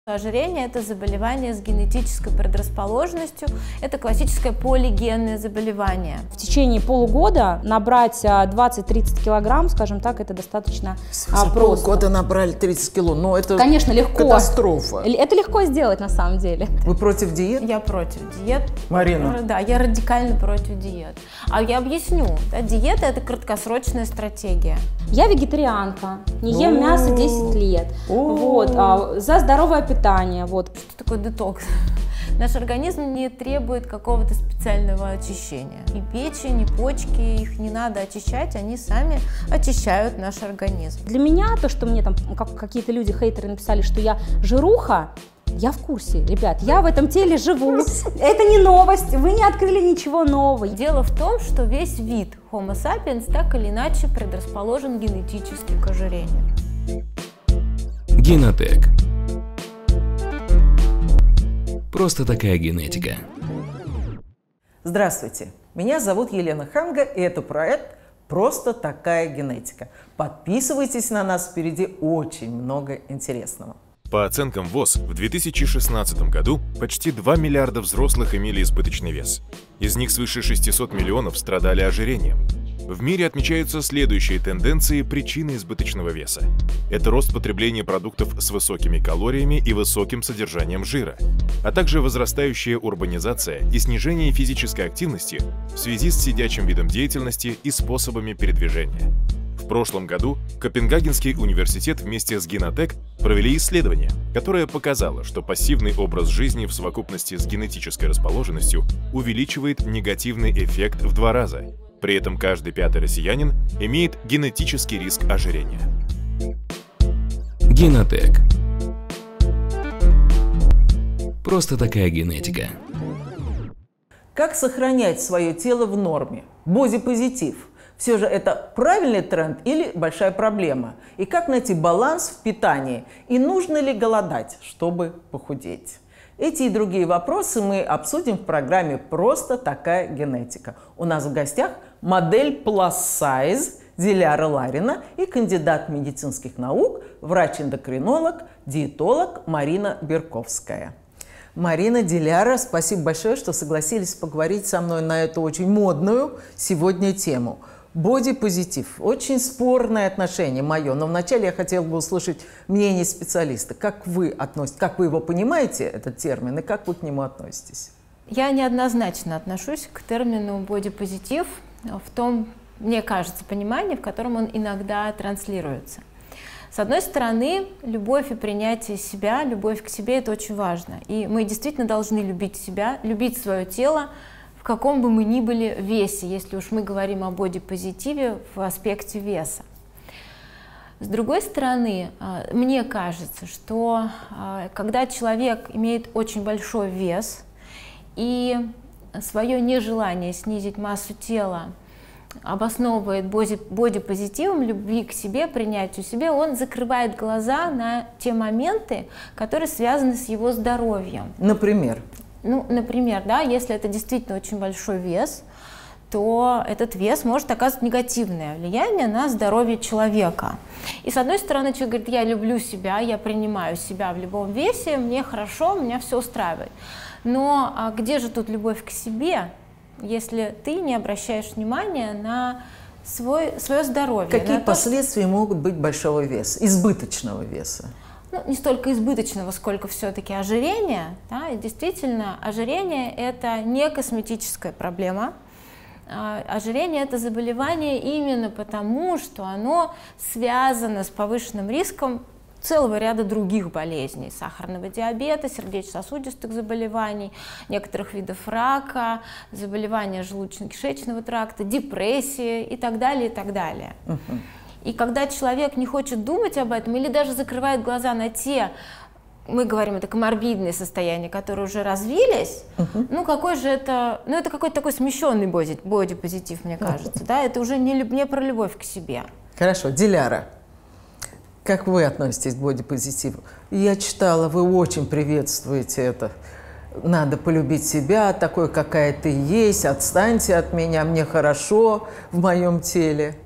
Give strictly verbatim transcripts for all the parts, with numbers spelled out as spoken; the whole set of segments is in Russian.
Ожирение – это заболевание с генетической предрасположенностью, это классическое полигенное заболевание. В течение полугода набрать двадцать-тридцать килограмм, скажем так, это достаточно За просто. полгода набрали тридцать кило, но это, конечно, легко. Катастрофа. Это легко сделать на самом деле. Вы против диет? Я против диет. Марина? Да, я радикально против диет. А я объясню. Да, диета – это краткосрочная стратегия. Я вегетарианка, не ем О-о-о. мясо десять лет. О-о-о. Вот, а, за здоровое питание. Вот. Что такое детокс? Наш организм не требует какого-то специального очищения. И печень, и почки, их не надо очищать, они сами очищают наш организм. Для меня то, что мне там как, какие-то люди, хейтеры, написали, что я жируха, я в курсе, ребят, я в этом теле живу. Это не новость, вы не открыли ничего нового. Дело в том, что весь вид Homo sapiens так или иначе предрасположен генетически к ожирению. Генотек. Просто такая генетика. Здравствуйте, меня зовут Елена Ханга, и это проект «Просто такая генетика». Подписывайтесь на нас, впереди очень много интересного. По оценкам ВОЗ, в две тысячи шестнадцатом году почти два миллиарда взрослых имели избыточный вес. Из них свыше шестисот миллионов страдали ожирением. В мире отмечаются следующие тенденции причины избыточного веса. Это рост потребления продуктов с высокими калориями и высоким содержанием жира, а также возрастающая урбанизация и снижение физической активности в связи с сидячим видом деятельности и способами передвижения. В прошлом году Копенгагенский университет вместе с Генотек провели исследование, которое показало, что пассивный образ жизни в совокупности с генетической расположенностью увеличивает негативный эффект в два раза. При этом каждый пятый россиянин имеет генетический риск ожирения. Генотек. Просто такая генетика. Как сохранять свое тело в норме? Бодипозитив. Все же это правильный тренд или большая проблема? И как найти баланс в питании? И нужно ли голодать, чтобы похудеть? Эти и другие вопросы мы обсудим в программе «Просто такая генетика». У нас в гостях модель Plus Size Диляра Ларина и кандидат медицинских наук, врач-эндокринолог, диетолог Марина Берковская. Марина, Диляра, спасибо большое, что согласились поговорить со мной на эту очень модную сегодня тему. Бодипозитив. Очень спорное отношение мое, но вначале я хотела бы услышать мнение специалиста. Как вы относитесь, как вы его понимаете, этот термин, и как вы к нему относитесь? Я неоднозначно отношусь к термину бодипозитив в том, мне кажется, понимании, в котором он иногда транслируется. С одной стороны, любовь и принятие себя, любовь к себе – это очень важно. И мы действительно должны любить себя, любить свое тело, в каком бы мы ни были весе, если уж мы говорим о бодипозитиве в аспекте веса. С другой стороны, мне кажется, что когда человек имеет очень большой вес и свое нежелание снизить массу тела обосновывает бодипозитивом, любви к себе, принятию себя, он закрывает глаза на те моменты, которые связаны с его здоровьем. Например? Ну, например, да, если это действительно очень большой вес, то этот вес может оказывать негативное влияние на здоровье человека. И с одной стороны, человек говорит: я люблю себя, я принимаю себя в любом весе, мне хорошо, меня все устраивает. Но а где же тут любовь к себе, если ты не обращаешь внимания на свой, свое здоровье? Какие то, последствия могут быть большого веса, избыточного веса? Ну, не столько избыточного, сколько все-таки ожирения. Да? И действительно, ожирение – это не косметическая проблема. Ожирение – это заболевание именно потому, что оно связано с повышенным риском целого ряда других болезней: сахарного диабета, сердечно-сосудистых заболеваний, некоторых видов рака, заболевания желудочно-кишечного тракта, депрессии и так далее, и так далее. Uh-huh. И когда человек не хочет думать об этом или даже закрывает глаза на те, мы говорим, это коморбидные состояния, которые уже развились, uh-huh. ну какой же это, ну это какой-то такой смещенный бодипозитив, мне кажется, uh-huh. да, это уже не, не про любовь к себе. Хорошо, Диляра, как вы относитесь к бодипозитиву? Я читала, вы очень приветствуете это. Надо полюбить себя, такой, какая ты есть, отстаньте от меня, мне хорошо в моем теле.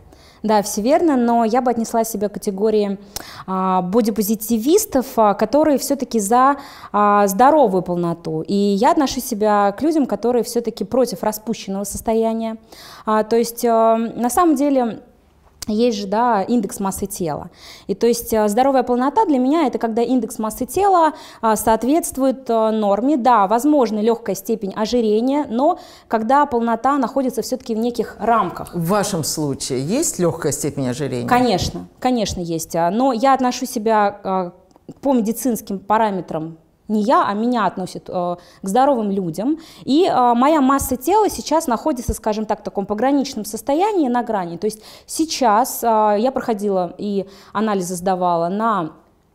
Да, все верно, но я бы отнесла себя к категории а, бодипозитивистов, а, которые все-таки за а, здоровую полноту. И я отношу себя к людям, которые все-таки против распущенного состояния. А, то есть а, на самом деле... Есть же, да, индекс массы тела. И то есть здоровая полнота для меня это когда индекс массы тела а, соответствует а, норме. Да, возможно легкая степень ожирения, но когда полнота находится все-таки в неких рамках. В вашем случае есть легкая степень ожирения? Конечно, конечно есть. Но я отношу себя а, по медицинским параметрам. Не я, а меня относят э, к здоровым людям. И э, моя масса тела сейчас находится, скажем так, в таком пограничном состоянии, на грани. То есть сейчас э, я проходила и анализы сдавала на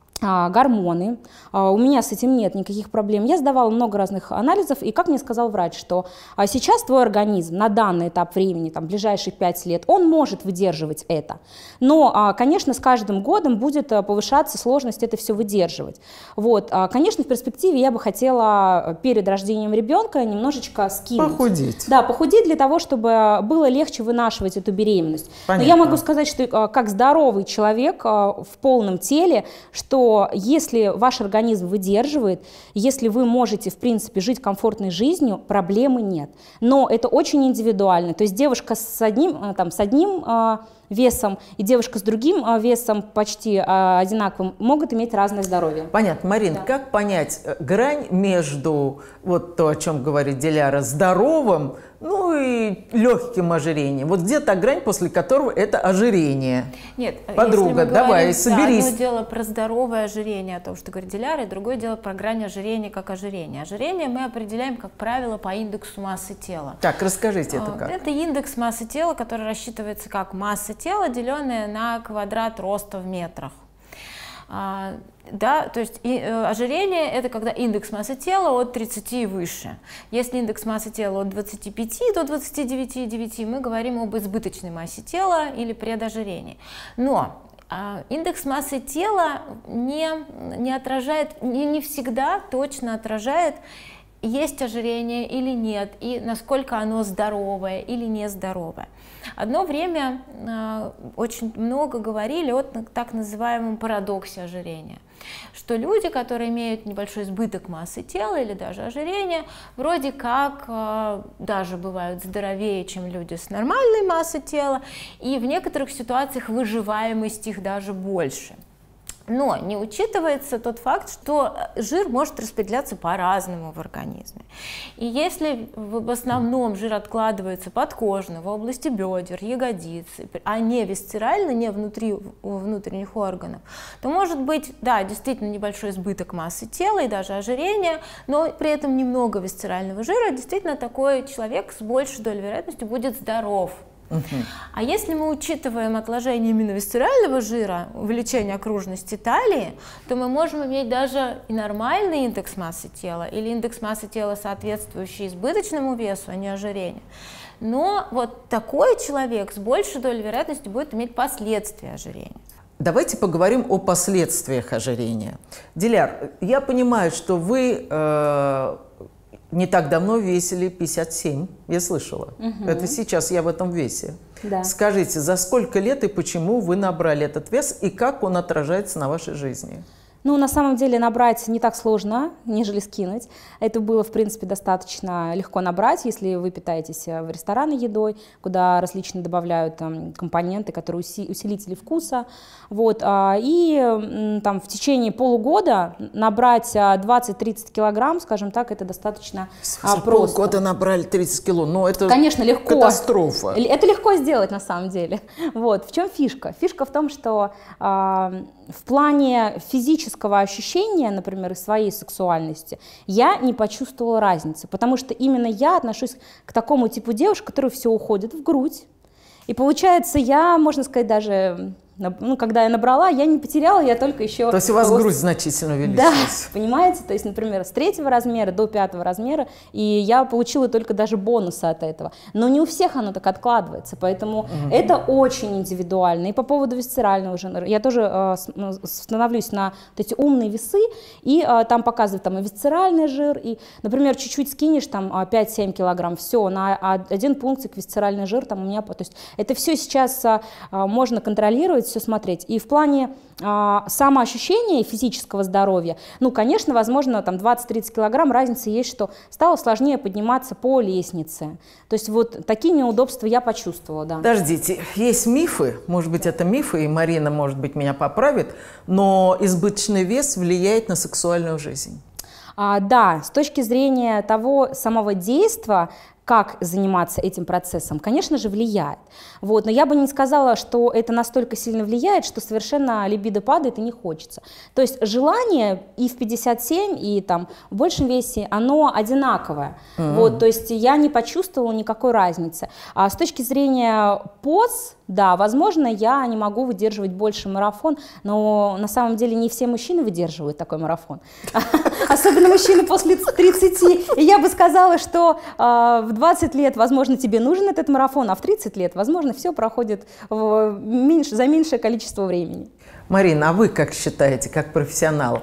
э, гормоны. Э, у меня с этим нет никаких проблем. Я сдавала много разных анализов, и как мне сказал врач, что э, сейчас твой организм на данный этап времени, там, ближайшие пять лет, он может выдерживать это. Но, э, конечно, с каждым годом будет э, повышаться сложность это все выдерживать. Вот, э, конечно, в перспективе я бы хотела перед рождением ребенка немножечко скинуть. Похудеть. Да, похудеть для того, чтобы было легче вынашивать эту беременность. Понятно. Но я могу сказать, что э, как здоровый человек э, в полном теле, что если ваш организм выдерживает, если вы можете, в принципе, жить комфортной жизнью, проблемы нет. Но это очень индивидуально. То есть девушка с одним, там, с одним э, весом и девушка с другим э, весом почти э, одинаковым могут иметь разное здоровье. Понятно. Марин, Да. как понять грань между, вот то, о чем говорит Диляра, здоровым, ну и легким ожирением? Вот где та грань, после которого это ожирение? Нет, Подруга, если мы давай, говорим, соберись. Да, одно дело про здоровое ожирение, о том, что говорит Диляра, и другое дело про грань ожирения как ожирение. Ожирение мы определяем, как правило, по индексу массы тела. Так, расскажите, это как? Это индекс массы тела, который рассчитывается как масса тела, деленная на квадрат роста в метрах. А, да, то есть и, э, ожирение – это когда индекс массы тела от тридцати и выше. Если индекс массы тела от двадцати пяти до двадцати девяти и девяти, мы говорим об избыточной массе тела или предожирении. Но а, индекс массы тела не, не отражает, не, не всегда точно отражает, есть ожирение или нет, и насколько оно здоровое или нездоровое. Одно время э, очень много говорили о так называемом парадоксе ожирения, что люди, которые имеют небольшой избыток массы тела или даже ожирение, вроде как э, даже бывают здоровее, чем люди с нормальной массой тела, и в некоторых ситуациях выживаемость их даже больше. Но не учитывается тот факт, что жир может распределяться по-разному в организме. И если в основном жир откладывается подкожно, в области бедер, ягодиц, а не висцерально, не внутри внутренних органов, то может быть, да, действительно небольшой избыток массы тела и даже ожирение, но при этом немного висцерального жира, действительно такой человек с большей долей вероятности будет здоров. Uh-huh. А если мы учитываем отложение именно висцерального жира, увеличение окружности талии, то мы можем иметь даже и нормальный индекс массы тела или индекс массы тела, соответствующий избыточному весу, а не ожирению. Но вот такой человек с большей долей вероятности будет иметь последствия ожирения. Давайте поговорим о последствиях ожирения. Диляр, я понимаю, что вы э, не так давно весили пятьдесят семь, я слышала. Угу. Это сейчас я в этом весе. Да. Скажите, за сколько лет и почему вы набрали этот вес, и как он отражается на вашей жизни? Ну, на самом деле набрать не так сложно, нежели скинуть. Это было, в принципе, достаточно легко набрать, если вы питаетесь в ресторане едой, куда различные добавляют там, компоненты, которые уси усилители вкуса. Вот. И там, в течение полугода набрать двадцать-тридцать килограмм, скажем так, это достаточно За просто. Полгода набрали тридцать кило, но это Конечно, легко. Катастрофа. Это легко сделать на самом деле. Вот. В чем фишка? Фишка в том, что э, в плане физического ощущения, например, своей сексуальности, я не почувствовала разницы, потому что именно я отношусь к такому типу девушек, которые все уходят в грудь. И получается, я, можно сказать, даже Ну, когда я набрала, я не потеряла, я только еще... То есть у вас рост... грудь значительно увеличилась? Да, понимаете? То есть, например, с третьего размера до пятого размера, и я получила только даже бонусы от этого. Но не у всех оно так откладывается, поэтому mm-hmm. это очень индивидуально. И по поводу висцерального жира, я тоже э, становлюсь на вот эти умные весы, и э, там показывают там и висцеральный жир, и, например, чуть-чуть скинешь, там пять-семь килограмм, все, на один пунктик висцеральный жир там у меня, то есть это все сейчас э, можно контролировать, все смотреть. И в плане а, самоощущения физического здоровья, ну, конечно, возможно, там двадцать-тридцать килограмм разница есть, что стало сложнее подниматься по лестнице. То есть вот такие неудобства я почувствовала, да. Подождите, есть мифы, может быть, это мифы, и Марина, может быть, меня поправит, но избыточный вес влияет на сексуальную жизнь. А, да, с точки зрения того самого действия, как заниматься этим процессом, конечно же, влияет. Вот. Но я бы не сказала, что это настолько сильно влияет, что совершенно либидо падает и не хочется. То есть желание и в пятьдесят семь, и там, в большем весе, оно одинаковое. Mm-hmm. Вот, то есть я не почувствовала никакой разницы. А с точки зрения поз, да, возможно, я не могу выдерживать больше марафон, но на самом деле не все мужчины выдерживают такой марафон. Особенно мужчины после тридцати. И я бы сказала, что в двадцать лет, возможно, тебе нужен этот марафон, а в тридцать лет, возможно, все проходит в меньше, за меньшее количество времени. Марина, а вы как считаете, как профессионал,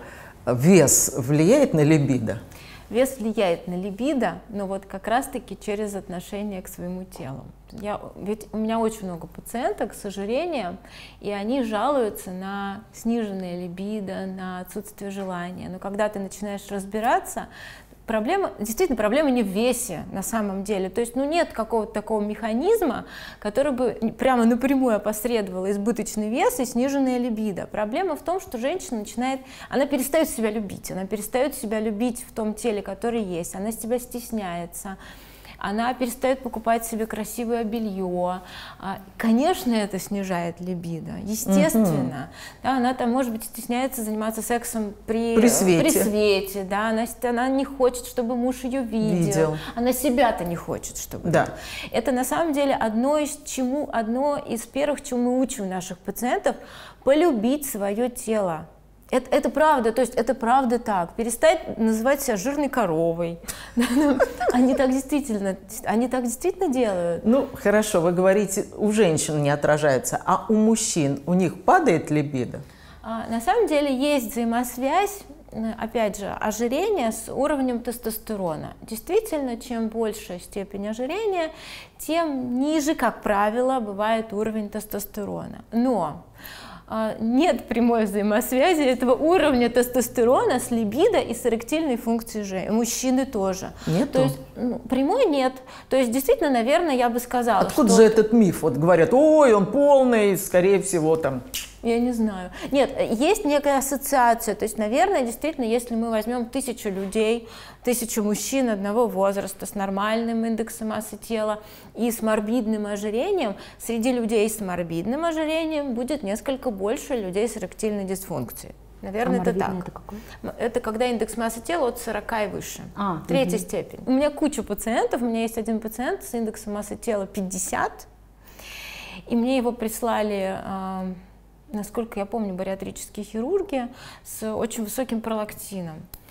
вес влияет на либидо? Вес влияет на либидо, но вот как раз-таки через отношение к своему телу. Я, ведь у меня очень много пациенток с ожирением, и они жалуются на сниженное либидо, на отсутствие желания. Но когда ты начинаешь разбираться, проблема, действительно, проблема не в весе на самом деле. То есть, ну, нет какого-то такого механизма, который бы прямо напрямую опосредовал избыточный вес и сниженная либидо. Проблема в том, что женщина начинает, она перестает себя любить, она перестает себя любить в том теле, которое есть, она себя стесняется. Она перестает покупать себе красивое белье. Конечно, это снижает либидо, естественно. Mm-hmm. Да, она там, может быть, стесняется заниматься сексом при, при свете. При свете да, она, она не хочет, чтобы муж ее видел. видел. Она себя-то не хочет, чтобы. Да. Это на самом деле одно из, чему, одно из первых, чему мы учим наших пациентов, полюбить свое тело. Это, это правда, то есть это правда так. Перестать называть себя жирной коровой. Они так действительно, они так действительно делают. Ну, хорошо, вы говорите, у женщин не отражается, а у мужчин, у них падает либидо? А, на самом деле есть взаимосвязь, опять же, ожирения с уровнем тестостерона. Действительно, чем больше степень ожирения, тем ниже, как правило, бывает уровень тестостерона. Но нет прямой взаимосвязи этого уровня тестостерона с либидо и с эректильной функцией же. Мужчины тоже. Нет. То есть ну, прямой нет. То есть действительно, наверное, я бы сказала. Откуда что... же этот миф? Вот говорят, ой, он полный, скорее всего, там. Я не знаю. Нет, есть некая ассоциация. То есть, наверное, действительно, если мы возьмем тысячу людей, тысячу мужчин одного возраста с нормальным индексом массы тела и с морбидным ожирением, среди людей с морбидным ожирением будет несколько больше людей с эректильной дисфункцией. Наверное, а это так. Это, какой? Это когда индекс массы тела от сорока и выше. А, Третья угу. степень. У меня куча пациентов. У меня есть один пациент с индексом массы тела пятьдесят. И мне его прислали... насколько я помню, бариатрические хирурги с очень высоким пролактином.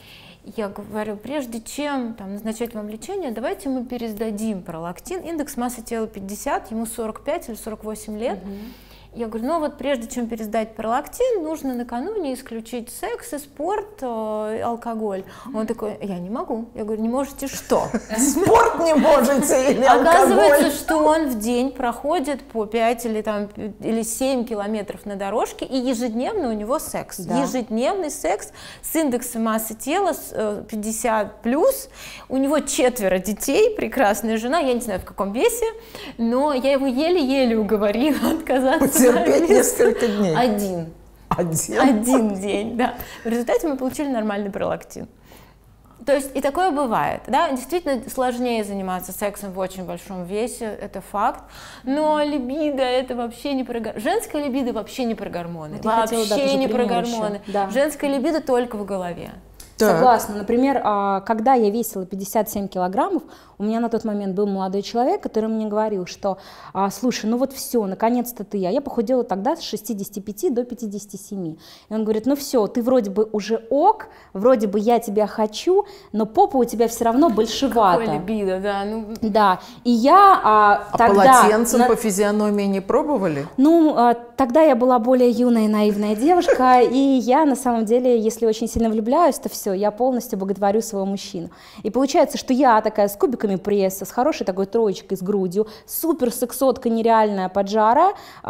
Я говорю, прежде чем там, назначать вам лечение, давайте мы пересдадим пролактин. Индекс массы тела пятьдесят, ему сорок пять или сорок восемь лет. Угу. Я говорю, ну вот прежде чем пересдать пролактин, нужно накануне исключить секс и спорт, э, алкоголь. Он такой, я не могу. Я говорю, не можете что? Спорт не можете или алкоголь? Оказывается, что он в день проходит по пять или, там, или семь километров на дорожке, и ежедневно у него секс. Да. Ежедневный секс с индексом массы тела пятьдесят плюс. У него четверо детей, прекрасная жена, я не знаю, в каком весе, но я его еле-еле уговорила отказаться. Терпеть несколько дней. Один. Один? Один день, да. В результате мы получили нормальный пролактин. То есть и такое бывает, да, действительно сложнее заниматься сексом в очень большом весе, это факт, но либидо это вообще не про гормоны, женская либидо вообще не про гормоны, Я вообще хотела, да, не про гормоны, да. Женская либидо только в голове. Так. Согласна. Например, когда я весила пятьдесят семь килограммов, у меня на тот момент был молодой человек, который мне говорил, что, слушай, ну вот все, наконец-то ты. А я похудела тогда с шестидесяти пяти до пятидесяти семи. И он говорит, ну все, ты вроде бы уже ок, вроде бы я тебя хочу, но попа у тебя все равно большевата. Какое либидо, да. Ну... Да, и я а, а тогда... полотенцем на... по физиономии не пробовали? Ну, а, тогда я была более юная и наивная девушка, и я на самом деле, если очень сильно влюбляюсь, то все, я полностью боготворю своего мужчину. И получается, что я такая с кубиками пресса, с хорошей такой троечкой, с грудью, супер сексотка нереальная поджара,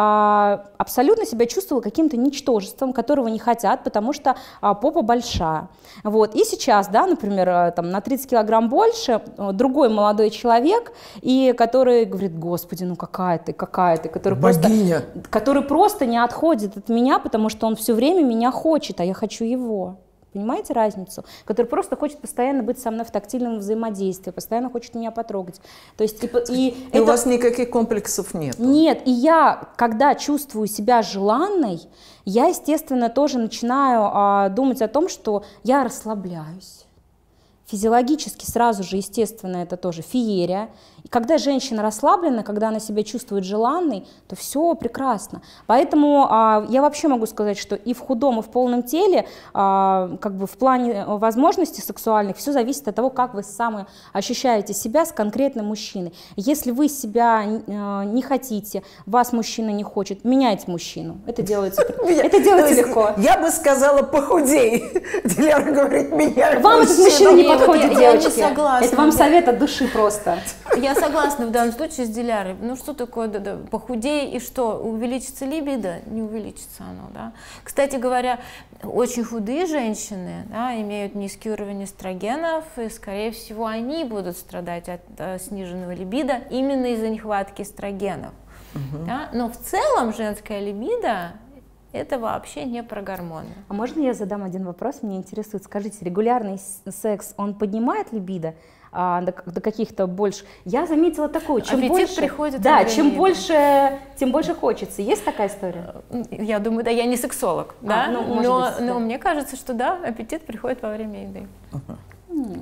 а, абсолютно себя чувствовала каким-то ничтожеством, которого не хотят, потому что а, попа большая. Вот. И сейчас, да, например, там, на тридцать килограмм больше, другой молодой человек, и который говорит, господи, ну какая ты, какая ты, который просто, который просто не отходит от меня, потому что он все время меня хочет, а я хочу его. Понимаете разницу? Который просто хочет постоянно быть со мной в тактильном взаимодействии, постоянно хочет меня потрогать. То есть, типа, и и это... у вас никаких комплексов нет? Нет, и я, когда чувствую себя желанной, я, естественно, тоже начинаю а, думать о том, что я расслабляюсь. Физиологически сразу же, естественно, это тоже феерия. И когда женщина расслаблена, когда она себя чувствует желанной, то все прекрасно. Поэтому а, я вообще могу сказать, что и в худом, и в полном теле, а, как бы в плане возможностей сексуальных, все зависит от того, как вы сами ощущаете себя с конкретным мужчиной. Если вы себя а, не хотите, вас мужчина не хочет, меняйте мужчину. Это делается, это делается легко. Я бы сказала, похудей. Диляра говорит, меняй. Вам этот мужчина не подходит, я, я девочки. не согласна. Это вам совет от души просто. Я согласна в данном случае с Дилярой. Ну что такое да, да, похудей и что? Увеличится либидо? Не увеличится оно. Да? Кстати говоря, очень худые женщины, да, имеют низкий уровень эстрогенов, и, скорее всего, они будут страдать от э, сниженного либидо именно из-за нехватки эстрогенов. Угу. Да? Но в целом женская либидо — это вообще не про гормоны. А можно я задам один вопрос? Меня интересует. Скажите, регулярный секс, он поднимает либидо а, до, до каких-то больше? Я заметила такое, чем аппетит больше, приходит, да, чем либидо. больше, тем больше хочется. Есть такая история? Я думаю, да, я не сексолог, а, да, ну, но, быть, но да. мне кажется, что да, аппетит приходит во время еды. Uh-huh.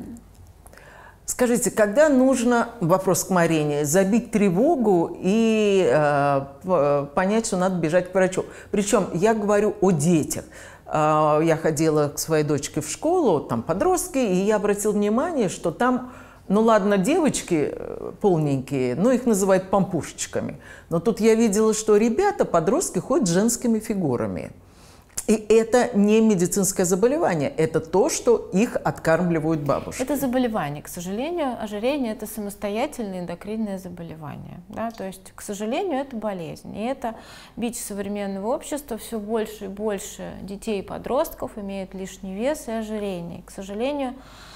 Скажите, когда нужно, вопрос к Марине, забить тревогу и э, понять, что надо бежать к врачу? Причем я говорю о детях. Э, я ходила к своей дочке в школу, там подростки, и я обратила внимание, что там, ну ладно, девочки полненькие, но их называют пампушечками. Но тут я видела, что ребята, подростки, ходят с женскими фигурами. И это не медицинское заболевание, это то, что их откармливают бабушки. Это заболевание, к сожалению, ожирение – это самостоятельное эндокринное заболевание. Да? То есть, к сожалению, это болезнь. И это бич современного общества. Все больше и больше детей и подростков имеют лишний вес и ожирение. И, к сожалению,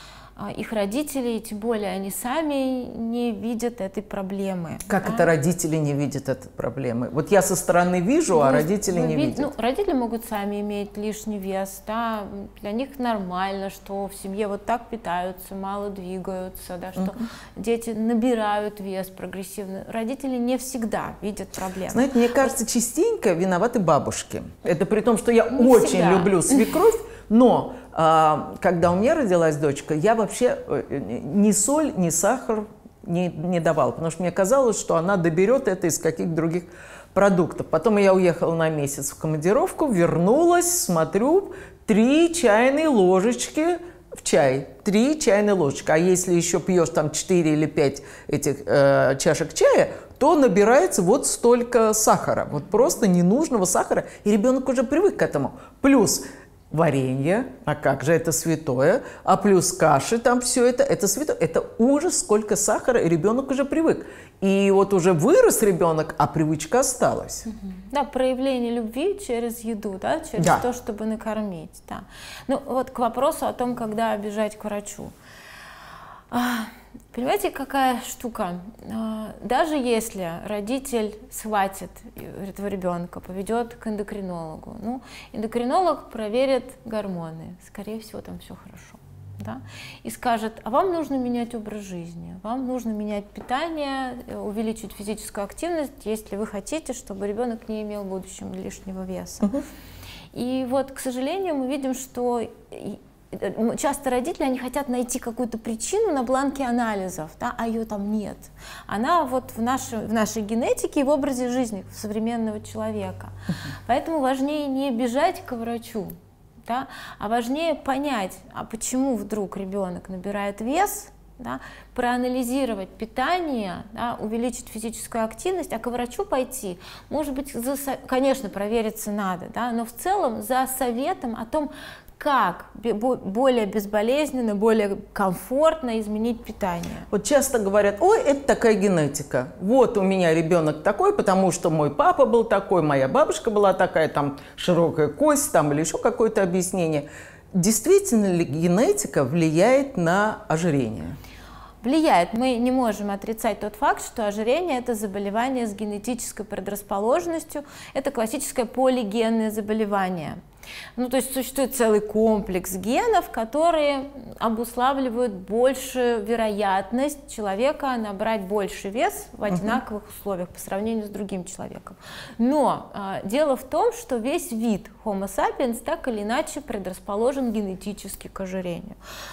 их родители, и тем более они сами не видят этой проблемы. Как да? это родители не видят этой проблемы? Вот я со стороны вижу, вы, а родители не вид... видят. Ну, родители могут сами иметь лишний вес, да? Для них нормально, что в семье вот так питаются, мало двигаются, да? Что uh-huh. дети набирают вес прогрессивно. Родители не всегда видят проблемы. Знаете, мне кажется, частенько виноваты бабушки. Это при том, что я не очень всегда. люблю свекровь, но а, когда у меня родилась дочка, я вообще ни соль, ни сахар не, не давала, потому что мне казалось, что она доберет это из каких-то других продуктов. Потом я уехала на месяц в командировку, вернулась, смотрю, три чайные ложечки в чай, три чайные ложечки. А если еще пьешь там четыре или пять этих э, чашек чая, то набирается вот столько сахара, вот просто ненужного сахара, и ребенок уже привык к этому. Плюс варенье, а как же это святое, а плюс каши, там все это, это святое, это ужас, сколько сахара, и ребенок уже привык. И вот уже вырос ребенок, а привычка осталась. Да, проявление любви через еду, да, через да. то, чтобы накормить. Да. Ну вот к вопросу о том, когда бежать к врачу. Понимаете, какая штука? Даже если родитель схватит этого ребенка, поведет к эндокринологу, ну, эндокринолог проверит гормоны, скорее всего, там все хорошо, да? И скажет, а вам нужно менять образ жизни, вам нужно менять питание, увеличить физическую активность, если вы хотите, чтобы ребенок не имел в будущем лишнего веса. Uh-huh. И вот, к сожалению, мы видим, что часто родители, они хотят найти какую-то причину на бланке анализов, да, а ее там нет. Она вот в нашей, в нашей генетике и в образе жизни современного человека. Uh-huh. Поэтому важнее не бежать к врачу, да, а важнее понять, а почему вдруг ребенок набирает вес, да, проанализировать питание, да, увеличить физическую активность, а к врачу пойти, может быть, за, конечно, провериться надо, да, но в целом за советом о том, как более безболезненно, более комфортно изменить питание. Вот часто говорят: ой, это такая генетика. Вот у меня ребенок такой, потому что мой папа был такой, моя бабушка была такая, там широкая кость, там или еще какое-то объяснение. Действительно ли генетика влияет на ожирение? Влияет. Мы не можем отрицать тот факт, что ожирение – это заболевание с генетической предрасположенностью, это классическое полигенное заболевание. Ну, то есть существует целый комплекс генов, которые обуславливают большую вероятность человека набрать больше вес в одинаковых uh-huh. условиях по сравнению с другим человеком. Но а, дело в том, что весь вид Homo sapiens так или иначе предрасположен генетически к ожирению.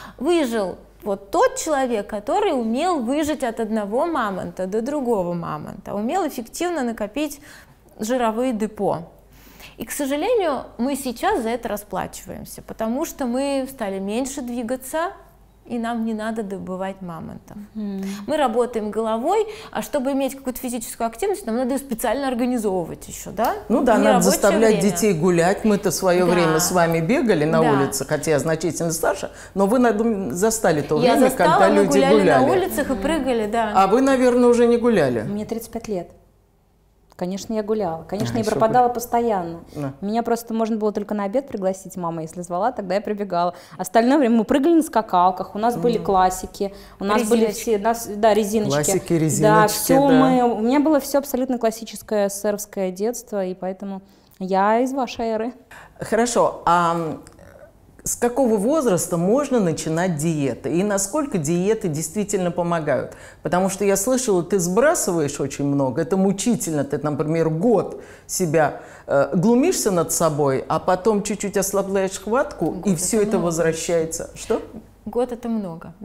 Выжил вот тот человек, который умел выжить от одного мамонта до другого мамонта, умел эффективно накопить жировые депо. И, к сожалению, мы сейчас за это расплачиваемся, потому что мы стали меньше двигаться, и нам не надо добывать мамонтов. Mm. Мы работаем головой, а чтобы иметь какую-то физическую активность, нам надо ее специально организовывать еще, да? Ну да, надо заставлять время. детей гулять. Мы-то в свое да. время с вами бегали на да. улице, хотя я значительно старше, но вы, наверное, застали то я время, застала, когда мы люди гуляли. гуляли. на улицах и прыгали, да. А вы, наверное, уже не гуляли? Мне тридцать пять лет. Конечно, я гуляла. Конечно, а, я пропадала гуля... постоянно. Да. Меня просто можно было только на обед пригласить, мама, если звала, тогда я прибегала. Остальное время мы прыгали на скакалках, у нас mm. были классики, у нас резиночки. были все, нас, да, резиночки. Классики, резиночки, да. Все да. Мы, у меня было все абсолютно классическое эсеровское детство, и поэтому я из вашей эры. Хорошо. А с какого возраста можно начинать диеты? И насколько диеты действительно помогают? Потому что я слышала, ты сбрасываешь очень много, это мучительно. Ты, например, год себя э, глумишься над собой, а потом чуть-чуть ослабляешь хватку, год и все это много. возвращается. Что? Год – это много.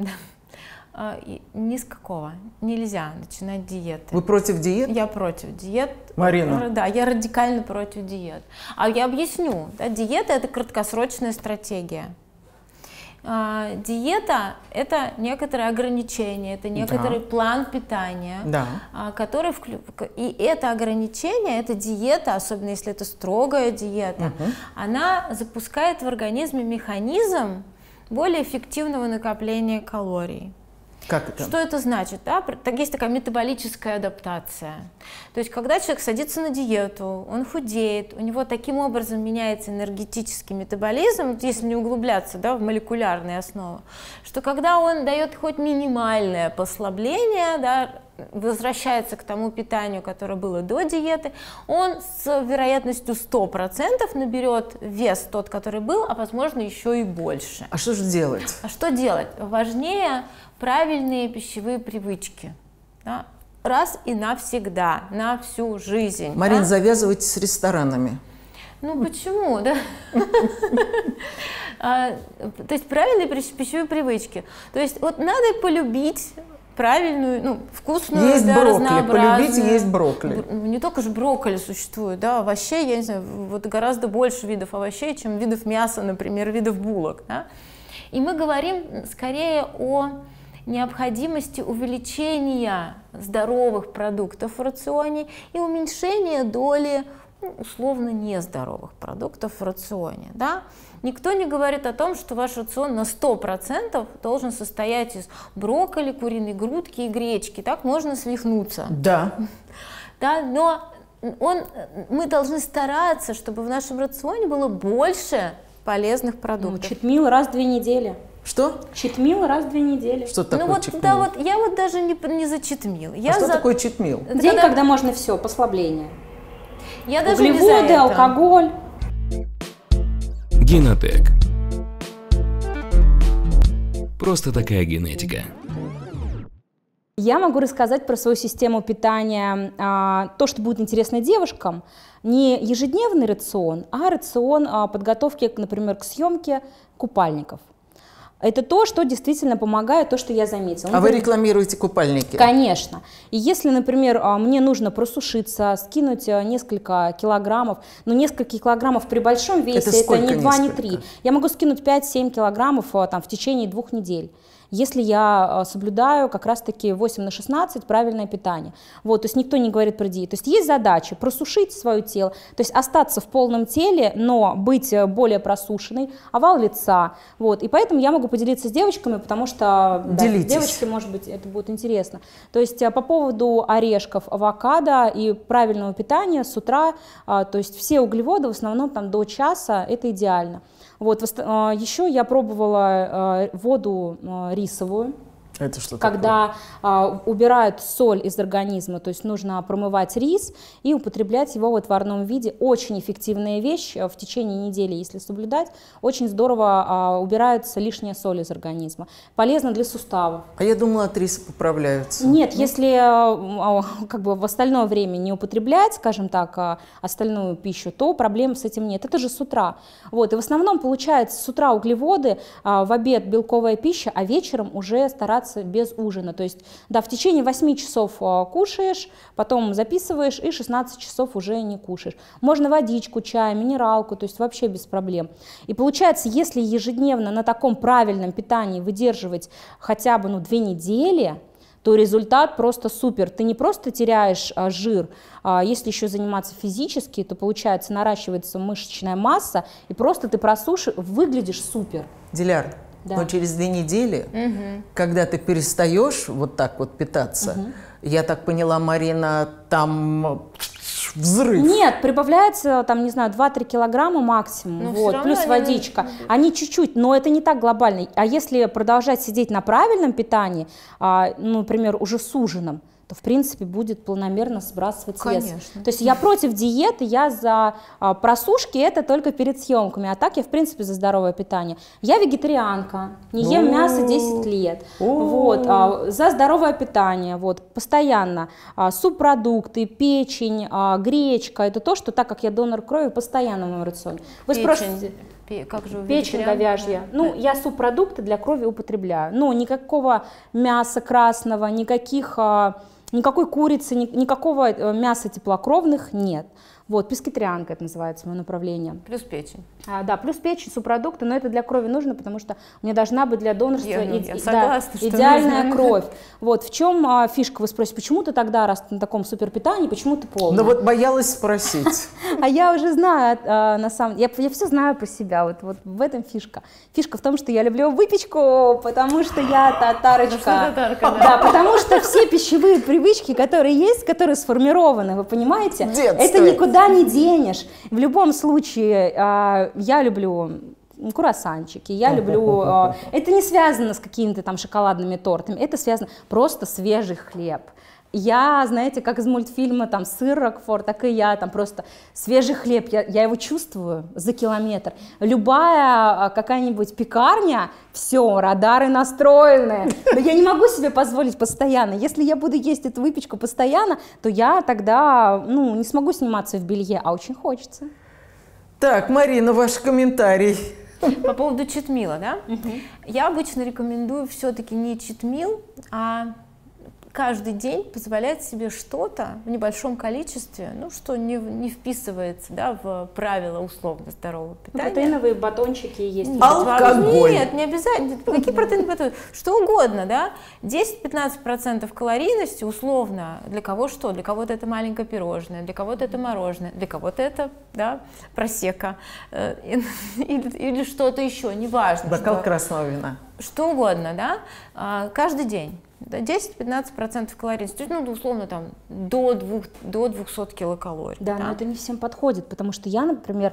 Ни с какого. Нельзя начинать диеты. Вы против диет? Я против диет. Марина? Да, я радикально против диет. А я объясню. Да, диета – это краткосрочная стратегия. А, диета – это некоторые ограничения, это некоторый да. план питания, да. а, который вклю... и это ограничение, эта диета, особенно если это строгая диета, угу. она запускает в организме механизм более эффективного накопления калорий. Как это? Что это значит? Да? Есть такая метаболическая адаптация. То есть, когда человек садится на диету, он худеет, у него таким образом меняется энергетический метаболизм, если не углубляться да, в молекулярные основы, что когда он дает хоть минимальное послабление, да, возвращается к тому питанию, которое было до диеты, он с вероятностью сто процентов наберет вес тот, который был, а возможно еще и больше. А что же делать? А что делать? Важнее правильные пищевые привычки. Да? Раз и навсегда, на всю жизнь. Марин, да? завязывайте с ресторанами. Ну почему, да? То есть правильные пищевые привычки. То есть вот надо полюбить правильную, ну, вкусную, есть да, брокколи, разнообразную. полюбите есть брокколи. Не только же брокколи существует, да, овощей, я не знаю, вот гораздо больше видов овощей, чем видов мяса, например, видов булок, да. И мы говорим скорее о необходимости увеличения здоровых продуктов в рационе и уменьшения доли ну, условно нездоровых продуктов в рационе, да. Никто не говорит о том, что ваш рацион на сто процентов должен состоять из брокколи, куриной грудки и гречки. Так можно свихнуться. Да. Да, но он, мы должны стараться, чтобы в нашем рационе было больше полезных продуктов. Ну, читмил раз в две недели. Что? Читмил раз в две недели. Что такое ну, вот, читмил? Да, вот, я вот даже не, не за читмил. Я а что за... такое читмил? День, когда... когда можно все, послабление. Я даже Углеводы, не за это. алкоголь. Генотек. Просто такая генетика. Я могу рассказать про свою систему питания, а, то, что будет интересно девушкам, не ежедневный рацион, а рацион а, подготовки, например, к съемке купальников. Это то, что действительно помогает, то, что я заметила. А вы рекламируете купальники? Конечно. И если, например, мне нужно просушиться, скинуть несколько килограммов, но несколько килограммов при большом весе, это, это не два, не три. Я могу скинуть пять-семь килограммов там, в течение двух недель. Если я соблюдаю как раз-таки восемь на шестнадцать правильное питание. Вот, то есть никто не говорит про диету. То есть есть задача просушить свое тело, то есть остаться в полном теле, но быть более просушенной, овал лица. Вот, и поэтому я могу поделиться с девочками, потому что да, девочки, может быть, это будет интересно. То есть по поводу орешков, авокадо и правильного питания с утра, то есть все углеводы в основном там до часа, это идеально. Вот, еще я пробовала воду рисовую. Это что Когда а, убирают соль из организма, то есть нужно промывать рис и употреблять его в отварном виде. Очень эффективная вещь в течение недели, если соблюдать. Очень здорово а, убирается лишняя соль из организма. Полезно для суставов. А я думала, от риса поправляются. Нет, если а, как бы в остальное время не употреблять, скажем так, а, остальную пищу, то проблем с этим нет. Это же с утра. Вот, и в основном получается с утра углеводы, а, в обед белковая пища, а вечером уже стараться без ужина. То есть, да, в течение восьми часов кушаешь, потом записываешь и шестнадцать часов уже не кушаешь. Можно водичку, чай, минералку, то есть вообще без проблем. И получается, если ежедневно на таком правильном питании выдерживать хотя бы ну, две недели, то результат просто супер. Ты не просто теряешь а, жир, а если еще заниматься физически, то получается наращивается мышечная масса, и просто ты просушишь, выглядишь супер. Диляр, да. Но через две недели, угу. когда ты перестаешь вот так вот питаться, угу. я так поняла, Марина, там взрыв. Нет, прибавляется, там, не знаю, два-три килограмма максимум, вот, плюс водичка. Они, они чуть-чуть, но это не так глобально. А если продолжать сидеть на правильном питании, а, ну, например, уже с ужином, то, в принципе, будет планомерно сбрасывать вес. Конечно. То есть я против диеты, я за а, просушки, это только перед съемками, а так я, в принципе, за здоровое питание. Я вегетарианка, не ем мясо десять лет, вот, а, за здоровое питание, вот, постоянно. А, субпродукты, печень, а, гречка, это то, что, так как я донор крови, постоянно в моем рационе. Вы спрашиваете... Как же печень говяжья. Ну, я субпродукты для крови употребляю. Ну, никакого мяса красного, никаких, никакой курицы, никакого мяса теплокровных нет. Вот, пескетарианка это называется, мое направление. Плюс печень. А, да, плюс печень, субпродукты, но это для крови нужно, потому что мне должна быть для донорства я, ну, и, я и, согласна, да, идеальная нужно. Кровь. Вот, в чем а, фишка, вы спросите, почему ты тогда, раз ты на таком суперпитании, почему ты полная? Ну вот боялась спросить. А я уже знаю, на самом деле, я все знаю про себя, вот в этом фишка. Фишка в том, что я люблю выпечку, потому что я татарочка. Да, потому что все пищевые привычки, которые есть, которые сформированы, вы понимаете, это никуда не денешь. В любом случае, э, я люблю круассанчики, я люблю... Э, это не связано с какими-то там шоколадными тортами, это связано просто свежий хлеб. Я, знаете, как из мультфильма там сыр Рокфор, так и я, там просто свежий хлеб, я, я его чувствую за километр. Любая какая-нибудь пекарня, все, радары настроены, но я не могу себе позволить постоянно. Если я буду есть эту выпечку постоянно, то я тогда, ну, не смогу сниматься в белье, а очень хочется. Так, Марина, ваш комментарий. По поводу читмила, да? Угу. Я обычно рекомендую все-таки не читмил, а каждый день позволять себе что-то в небольшом количестве, ну, что не, не вписывается, да, в правила условно здорового питания. Протеиновые батончики есть. Нет, алкоголь. Нет, не обязательно. Какие протеиновые батончики? Что угодно, да? десять-пятнадцать процентов калорийности условно. Для кого что? Для кого-то это маленькое пирожное, для кого-то это мороженое, для кого-то это, да, просека или, или что-то еще, неважно. Бокал что, красного вина. Что угодно, да? Каждый день. десять-пятнадцать процентов калорийности, ну, условно, там, до, двух, до двухсот килокалорий. Да, да, но это не всем подходит, потому что я, например,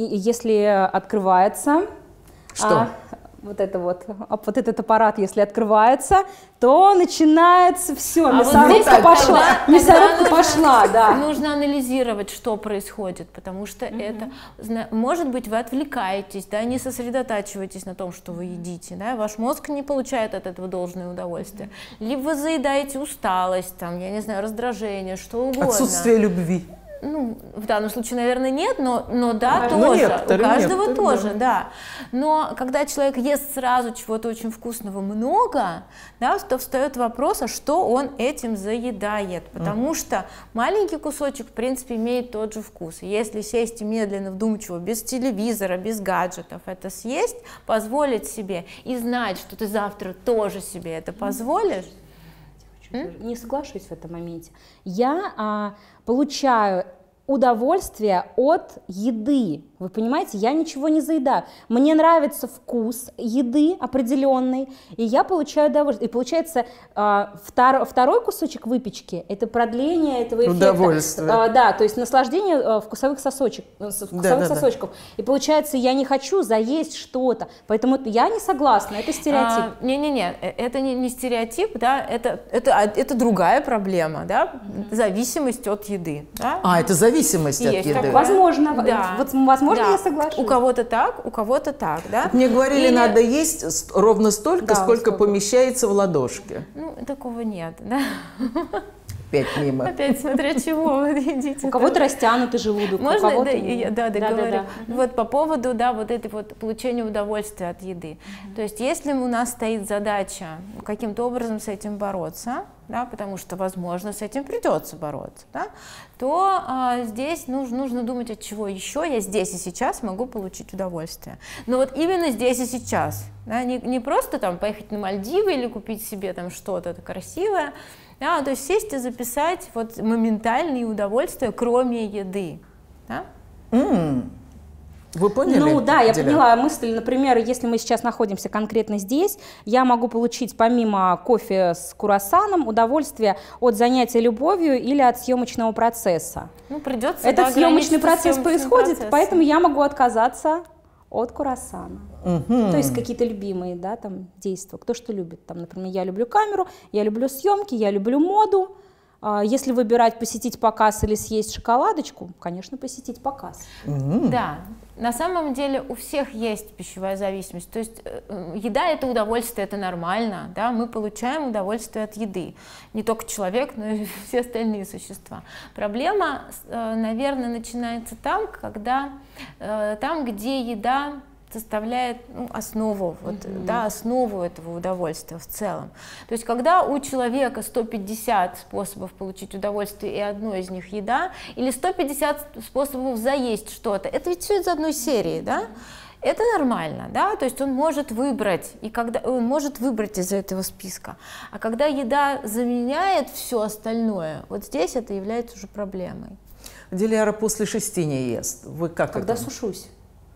если открывается... Что? А, вот это вот, вот этот аппарат, если открывается, то начинается все, а мясорубка вот пошла, тогда, мясорубка тогда пошла, нужно, да. Нужно анализировать, что происходит, потому что угу. это, может быть, вы отвлекаетесь, да, не сосредотачиваетесь на том, что вы едите, да, ваш мозг не получает от этого должное удовольствие, либо вы заедаете усталость, там, я не знаю, раздражение, что угодно. Отсутствие любви. Ну, в данном случае, наверное, нет, но, но да, Ну, тоже. некоторые, У каждого некоторые, тоже, да. да. Но когда человек ест сразу чего-то очень вкусного много, да, то встает вопрос, а что он этим заедает? Потому mm. что маленький кусочек, в принципе, имеет тот же вкус. И если сесть и медленно, вдумчиво, без телевизора, без гаджетов это съесть, позволить себе и знать, что ты завтра тоже себе это позволишь. Mm. Не соглашусь в этом моменте. Я а, получаю удовольствие от еды. Вы понимаете, я ничего не заедаю. Мне нравится вкус еды определенный, и я получаю удовольствие. И получается, втор, второй кусочек выпечки – это продление этого эффекта. Удовольствие. Да, то есть наслаждение вкусовых, сосочек, вкусовых да, да, сосочков. Да. И получается, я не хочу заесть что-то, поэтому я не согласна, это стереотип. Не-не-не, а, это не, не стереотип, да, это, это, это другая проблема, да, mm-hmm. зависимость от еды. Да? А, это зависимость Есть от еды. такое. Возможно, да. вот, возможно, да. я соглашусь. У кого-то так, у кого-то так, да. Мне говорили, Или... надо есть ровно столько, да, сколько сколько помещается в ладошке. Ну, такого нет, да. Опять мимо. Опять смотря чего вы едите. У кого-то растянутый желудок, Можно, у кого-то... да, я, да, договорю. Да, да, да. Вот по поводу, да, вот этой вот получения удовольствия от еды. Mm-hmm. То есть если у нас стоит задача каким-то образом с этим бороться, да, потому что, возможно, с этим придется бороться, да, то а, здесь нужно, нужно думать, от чего еще я здесь и сейчас могу получить удовольствие. Но вот именно здесь и сейчас, да, не, не просто там поехать на Мальдивы или купить себе там что-то красивое, да, то есть сесть и записать вот моментальные удовольствия, кроме еды. Да? Mm. Вы поняли? Ну да, я Диля? поняла мысль. Например, если мы сейчас находимся конкретно здесь, я могу получить помимо кофе с круассаном удовольствие от занятия любовью или от съемочного процесса. Ну, придется, Этот да, съемочный процесс съемочным происходит, процессом. Поэтому я могу отказаться от круассана. Угу. То есть какие-то любимые, да, там действия. Кто что любит. Там, например, я люблю камеру, я люблю съемки, я люблю моду. Если выбирать посетить показ или съесть шоколадочку, конечно, посетить показ. Угу. Да, на самом деле у всех есть пищевая зависимость. То есть еда – это удовольствие, это нормально. Да? Мы получаем удовольствие от еды. Не только человек, но и все остальные существа. Проблема, наверное, начинается там, когда, там, где еда составляет ну, основу, вот, mm-hmm. да, основу этого удовольствия в целом. То есть когда у человека сто пятьдесят способов получить удовольствие, и одно из них еда, или сто пятьдесят способов заесть что-то, это ведь все из одной серии, да? Это нормально, да, то есть он может выбрать, и когда он может выбрать из этого списка. А когда еда заменяет все остальное, вот здесь это является уже проблемой. Диляра после шести не ест. Вы как Когда это? сушусь.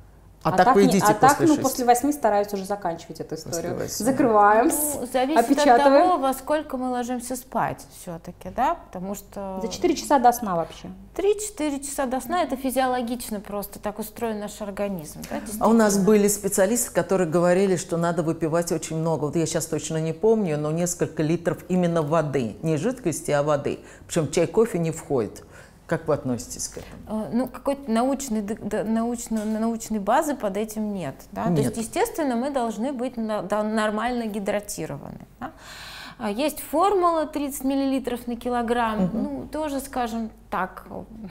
А, а так вы не, едите а после так, ну, шести? после восьми стараюсь уже заканчивать эту историю. восьми. Закрываем, Ну, зависит опечатываем. от того, во сколько мы ложимся спать все-таки, да, потому что... За четыре часа до сна вообще. три-четыре часа до сна – это физиологично просто, так устроен наш организм. Да, а у нас были специалисты, которые говорили, что надо выпивать очень много. Вот я сейчас точно не помню, но несколько литров именно воды. Не жидкости, а воды. Причем чай, кофе не входит. Как вы относитесь к этому? Ну, какой-то научной, научной, научной базы под этим нет. Да? Нет. То есть, естественно, мы должны быть нормально гидратированы. Да? Есть формула тридцать миллилитров на килограмм, угу. ну, тоже, скажем так,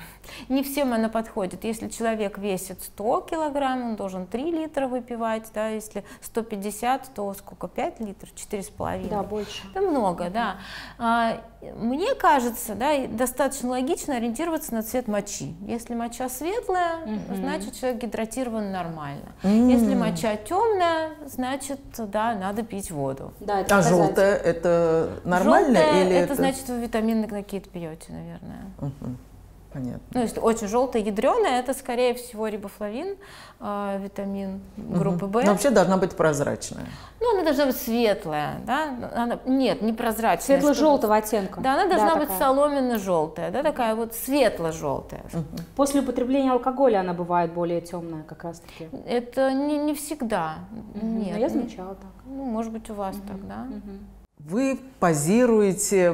не всем она подходит. Если человек весит сто килограмм, он должен три литра выпивать, да, если сто пятьдесят, то сколько, пять литров, четыре с половиной. Да, больше. Это много, да. А, мне кажется, да, достаточно логично ориентироваться на цвет мочи. Если моча светлая, угу. значит, человек гидратирован нормально. Mm. Если моча темная, значит, да, надо пить воду. Да, это а желтая – это нормально? Желтая, или это, это значит, вы витамины какие-то пьете, наверное. Угу. Понятно. Ну, если очень желтая, ядреная, это, скорее всего, рибофлавин, э, витамин группы угу. В. Но вообще должна быть прозрачная. Ну, она должна быть светлая, да? Она, нет, не прозрачная. Светло-желтого оттенка. Да, она должна да, быть соломенно-желтая, да, такая вот светло-желтая. Угу. После употребления алкоголя она бывает более темная как раз-таки. Это не, не всегда. Угу. Нет. Но я замечала так. Ну, может быть, у вас угу. так, да? Угу. Вы позируете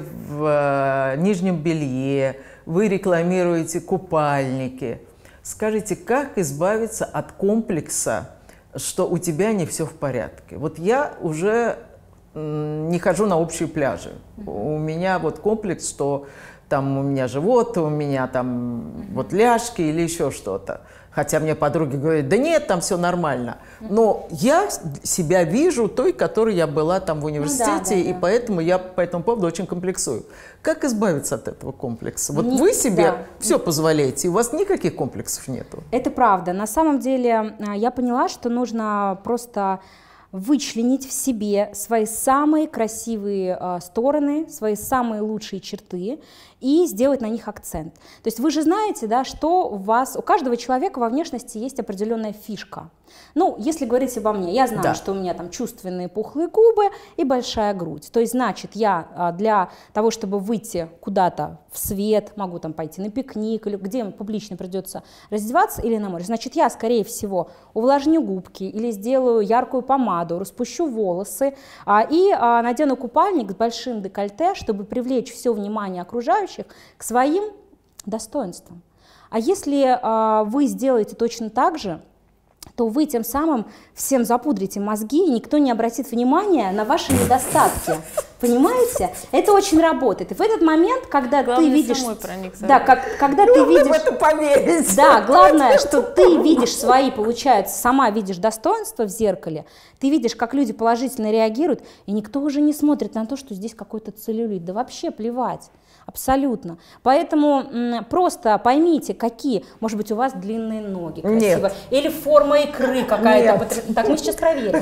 в э, нижнем белье, вы рекламируете купальники. Скажите, как избавиться от комплекса, что у тебя не все в порядке? Вот я уже не хожу на общие пляжи. Mm-hmm. У меня вот комплекс, что там у меня живот, у меня там вот ляжки или еще что-то. Хотя мне подруги говорят, да нет, там все нормально. Но я себя вижу той, которой я была там в университете, ну, да, да, и да. поэтому я по этому поводу очень комплексую. Как избавиться от этого комплекса? Вот не, вы себе да. все позволяете, и у вас никаких комплексов нету. Это правда. На самом деле я поняла, что нужно просто вычленить в себе свои самые красивые э, стороны, свои самые лучшие черты и сделать на них акцент. То есть вы же знаете, да, что у вас, у каждого человека во внешности есть определенная фишка. Ну, если говорить обо мне, я знаю, да. что у меня там чувственные пухлые губы и большая грудь. То есть, значит, я для того, чтобы выйти куда-то в свет, могу там пойти на пикник, или где публично придется раздеваться, или на море. Значит, я, скорее всего, увлажню губки или сделаю яркую помаду, распущу волосы а, и а, надену купальник с большим декольте, чтобы привлечь все внимание окружающих к своим достоинствам. А если а, вы сделаете точно так же, то вы тем самым всем запудрите мозги, и никто не обратит внимания на ваши недостатки. Понимаете? Это очень работает. И в этот момент, когда главное, ты видишь... Да, как, когда ты видишь... в это поверить. Да, главное, что ты видишь свои, получается, сама видишь достоинства в зеркале, ты видишь, как люди положительно реагируют, и никто уже не смотрит на то, что здесь какой-то целлюлит. Да вообще плевать. Абсолютно. Поэтому м, просто поймите, какие, может быть, у вас длинные ноги красиво, нет. или форма икры какая-то. Так, мы сейчас проверим.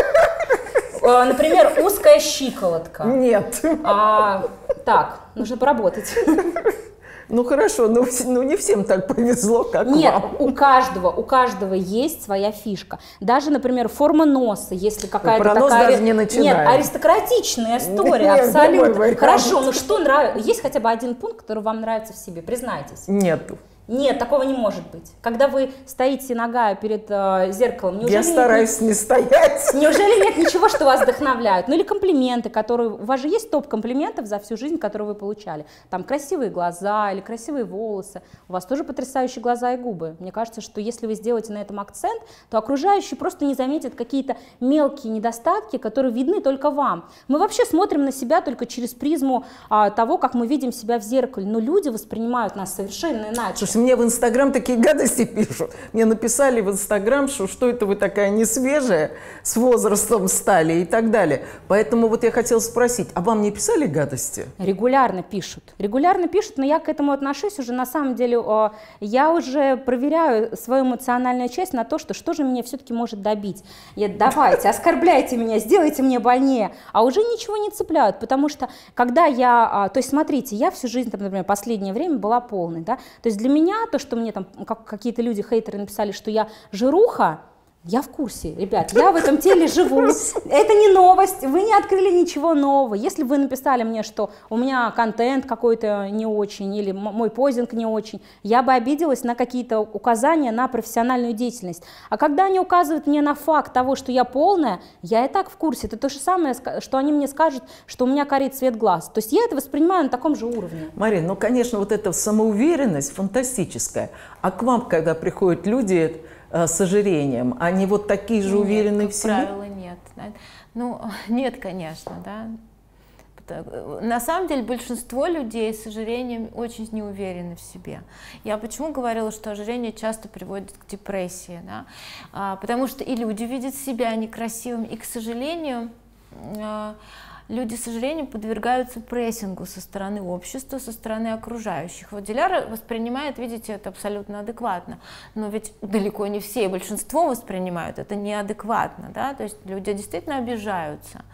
Например, узкая щиколотка. Нет. А, так, нужно поработать. Ну хорошо, но ну, не всем так повезло, как Нет, вам. у каждого, у каждого есть своя фишка. Даже, например, форма носа, если какая-то такая... Про нос даже не начинаем. Нет, аристократичная история, нет, абсолютно. Хорошо, ну что нравится? Есть хотя бы один пункт, который вам нравится в себе, признайтесь. Нету. Нет, такого не может быть. Когда вы стоите ногая перед э, зеркалом, неужели... Я стараюсь нет, не стоять. Неужели нет ничего, что вас вдохновляет? Ну или комплименты, которые... У вас же есть топ комплиментов за всю жизнь, которые вы получали. Там красивые глаза или красивые волосы. У вас тоже потрясающие глаза и губы. Мне кажется, что если вы сделаете на этом акцент, то окружающие просто не заметят какие-то мелкие недостатки, которые видны только вам. Мы вообще смотрим на себя только через призму а, того, как мы видим себя в зеркале. Но люди воспринимают нас совершенно иначе. Мне в Инстаграм такие гадости пишут. Мне написали в Инстаграм, что что это вы такая несвежая, с возрастом стали и так далее. Поэтому вот я хотела спросить, а вам не писали гадости? Регулярно пишут. Регулярно пишут, но я к этому отношусь уже, на самом деле, я уже проверяю свою эмоциональную часть на то, что что же меня все-таки может добить. Я, давайте, оскорбляйте меня, сделайте мне больнее. А уже ничего не цепляют, потому что когда я, то есть смотрите, я всю жизнь, например, последнее время была полной, да, то есть для меня Меня, то, что мне там как, какие-то люди, хейтеры написали, что я жируха, я в курсе, ребят, я в этом теле живу, это не новость, вы не открыли ничего нового. Если бы вы написали мне, что у меня контент какой-то не очень, или мой позинг не очень, я бы обиделась на какие-то указания на профессиональную деятельность. А когда они указывают мне на факт того, что я полная, я и так в курсе. Это то же самое, что они мне скажут, что у меня горит цвет глаз. То есть я это воспринимаю на таком же уровне. Марина, ну, конечно, вот эта самоуверенность фантастическая. А к вам, когда приходят люди с ожирением, они вот такие же нет, уверенные в себе? Как правило, нет. Ну, нет, конечно, да. На самом деле большинство людей с ожирением очень не уверены в себе. Я почему говорила, что ожирение часто приводит к депрессии, да? а, потому что и люди видят себя некрасивыми, и, к сожалению, а, люди с ожирением подвергаются прессингу со стороны общества, со стороны окружающих. Вот Диляра воспринимает, видите, это абсолютно адекватно, но ведь далеко не все, большинство воспринимают это неадекватно, да? То есть люди действительно обижаются.